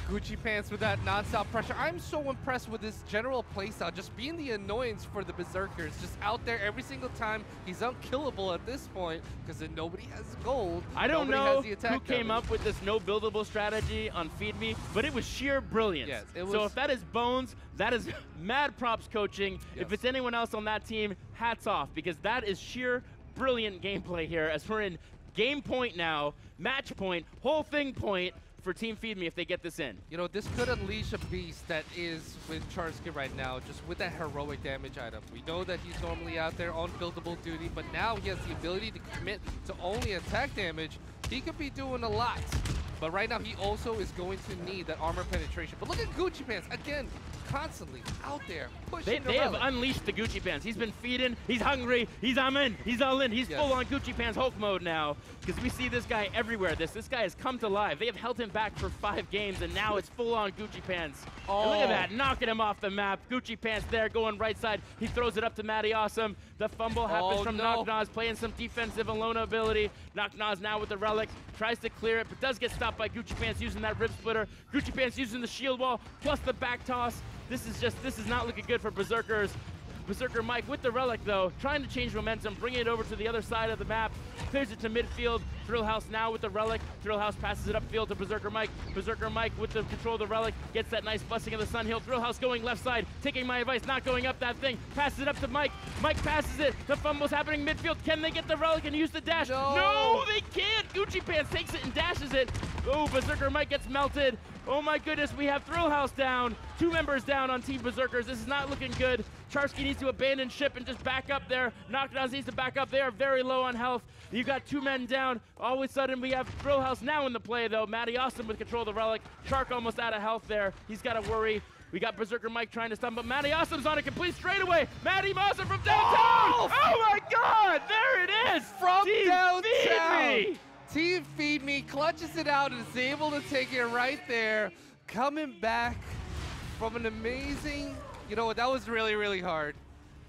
Gucci Pants with that non-stop pressure. I'm so impressed with his general playstyle, just being the annoyance for the Berserkers, just out there every single time. He's unkillable at this point because then nobody has gold. I don't nobody know has the attack who came damage. up with this no buildable strategy on Feed Me, but it was sheer brilliance. Yes, it So was- if that is Bones, that is mad props coaching. Yes. If it's anyone else on that team, hats off, because that is sheer brilliant gameplay here as we're in game point now, match point, whole thing point for Team Feed Me if they get this in. You know, this could unleash a beast that is with Charsky right now, just with that heroic damage item. We know that he's normally out there on buildable duty, but now he has the ability to commit to only attack damage. He could be doing a lot. But right now, he also is going to need that armor penetration. But look at Gucci Pants, again, constantly out there, pushing They have unleashed the Gucci Pants. He's been feeding, he's hungry, he's all in, he's Yes. full on Gucci Pants Hulk mode now, because we see this guy everywhere. This guy has come to life. They have held him back for 5 games, and now it's full on Gucci Pants. And look at that, knocking him off the map. Gucci Pants there, going right side. He throws it up to Matty Awesome. The fumble happens from Knock Naz, playing some defensive Alona ability. Knock Naz now with the relic, tries to clear it, but does get stopped by Gucci Pants using that rib splitter. Gucci Pants using the shield wall, plus the back toss. This is not looking good for Berserkers. Berserker Mike with the relic though, trying to change momentum, bringing it over to the other side of the map, clears it to midfield. Thrill House now with the relic. Thrill House passes it upfield to Berserker Mike. Berserker Mike with the control of the relic, gets that nice busting of the Sun Hill. Thrill House going left side, taking my advice, not going up that thing. Passes it up to Mike. Mike passes it. The fumble's happening midfield. Can they get the relic and use the dash? No, they can't. Gucci Pants takes it and dashes it. Oh, Berserker Mike gets melted. Oh my goodness, we have Thrill House down. 2 members down on Team Berserkers. This is not looking good. Charsky needs to abandon ship and just back up there. Knockdowns needs to back up. They are very low on health. You got 2 men down. All of a sudden, we have Thrill House now in the play, though. Matty Awesome with control of the relic. Shark almost out of health there. He's got to worry. We got Berserker Mike trying to stun, but Matty Awesome's on a complete straightaway. Matty Awesome from downtown. Oh my God! There it is. From Team downtown. Feed Me. Team Feed Me clutches it out and is able to take it right there. Coming back from an amazing, you know what, that was really, really hard.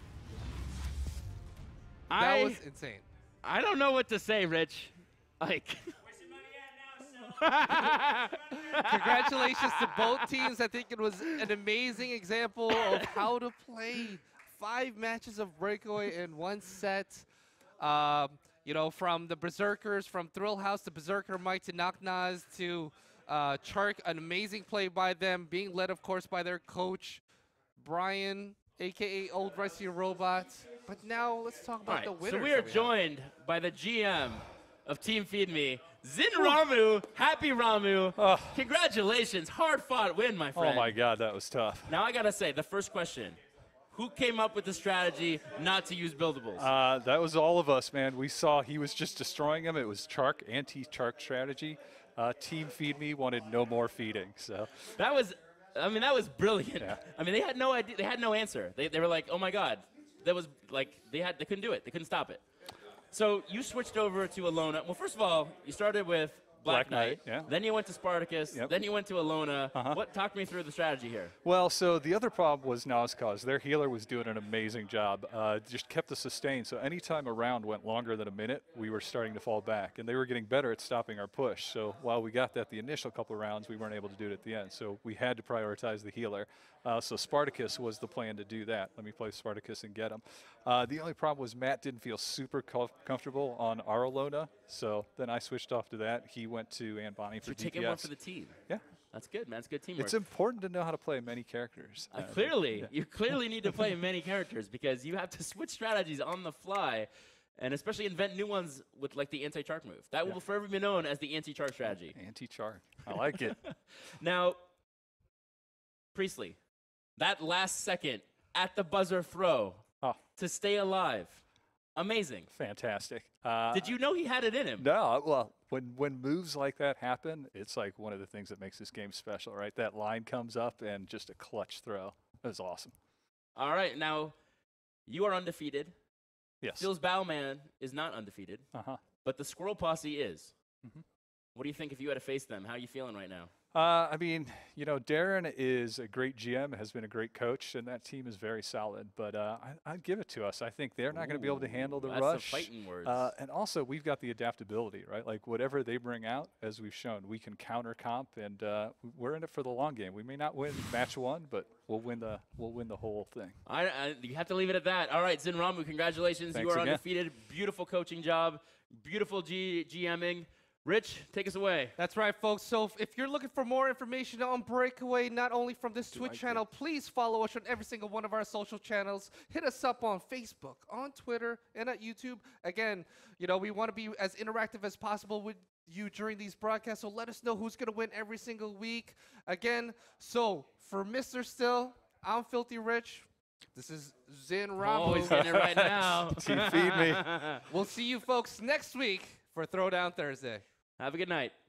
That was insane. I don't know what to say, Rich. Like, Congratulations to both teams. I think it was an amazing example of how to play 5 matches of Breakaway in 1 set. You know, from the Berserkers, from Thrill House to Berserker Mike to Knock Naz to Chark, an amazing play by them, being led, of course, by their coach, Brian, a.k.a. Old Rusty Robot. But now let's talk about the winners. So we are joined by the GM of Team Feed Me, Zin Ramu. Happy Ramu. Oh. Congratulations. Hard-fought win, my friend. Oh my God, that was tough. Now I got to say, the first question, who came up with the strategy not to use buildables? That was all of us, man. We saw he was just destroying him. It was Chark, anti-Chark strategy. Team Feed Me wanted no more feeding, so. That was brilliant. Yeah. I mean, they had no idea. They had no answer. They were like, oh my God. That was like, they couldn't do it. They couldn't stop it. So you switched over to Alona. Well, first of all, you started with Black Knight. Yeah. Then you went to Spartacus. Yep. Then you went to Alona. Talk me through the strategy here. Well, so the other problem was Nazcause. Their healer was doing an amazing job. Just kept the sustain. So anytime a round went longer than a minute, we were starting to fall back. And they were getting better at stopping our push. So while we got that the initial couple of rounds, we weren't able to do it at the end. So we had to prioritize the healer. So Spartacus was the plan to do that. Let me play Spartacus and get him. The only problem was Matt didn't feel super comfortable on our Alona. So then I switched off to that. He went to Anbani for You're DPS. taking one for the team. Yeah. That's good, man. It's good teamwork. It's important to know how to play many characters. Clearly, you clearly need to play many characters because you have to switch strategies on the fly, and especially invent new ones with like the anti-Chark move. That will forever be known as the anti-Chark strategy. Anti-Chark. I like it. Now, Priestley, that last second at the buzzer throw to stay alive, amazing. Fantastic. Did you know he had it in him? No, well, when moves like that happen, it's like one of the things that makes this game special, right? That line comes up and just a clutch throw. It was awesome. All right, now you are undefeated. Yes. Phil's Bowman is not undefeated, but the Squirrel Posse is. What do you think if you had to face them? How are you feeling right now? I mean, you know, Darren is a great GM, has been a great coach, and that team is very solid. But I'd give it to us. I think they're not going to be able to handle the that's rush. the fighting words. And also, we've got the adaptability, right? Like whatever they bring out, as we've shown, we can counter comp, and we're in it for the long game. We may not win match 1, but we'll win the whole thing. You have to leave it at that. All right, Zin Ramu, congratulations. Thanks You are again. undefeated. Beautiful coaching job. Beautiful GMing. Rich, take us away. That's right, folks. So if you're looking for more information on Breakaway, not only from this Twitch channel, please follow us on every single one of our social channels. Hit us up on Facebook, on Twitter, and at YouTube. Again, you know, we want to be as interactive as possible with you during these broadcasts, so let us know who's going to win every single week. Again, so for Mr. Still, I'm Filthy Rich. This is Zin Ramu. Oh, he's getting it right now. Team feed me. We'll see you folks next week for Throwdown Thursday. Have a good night.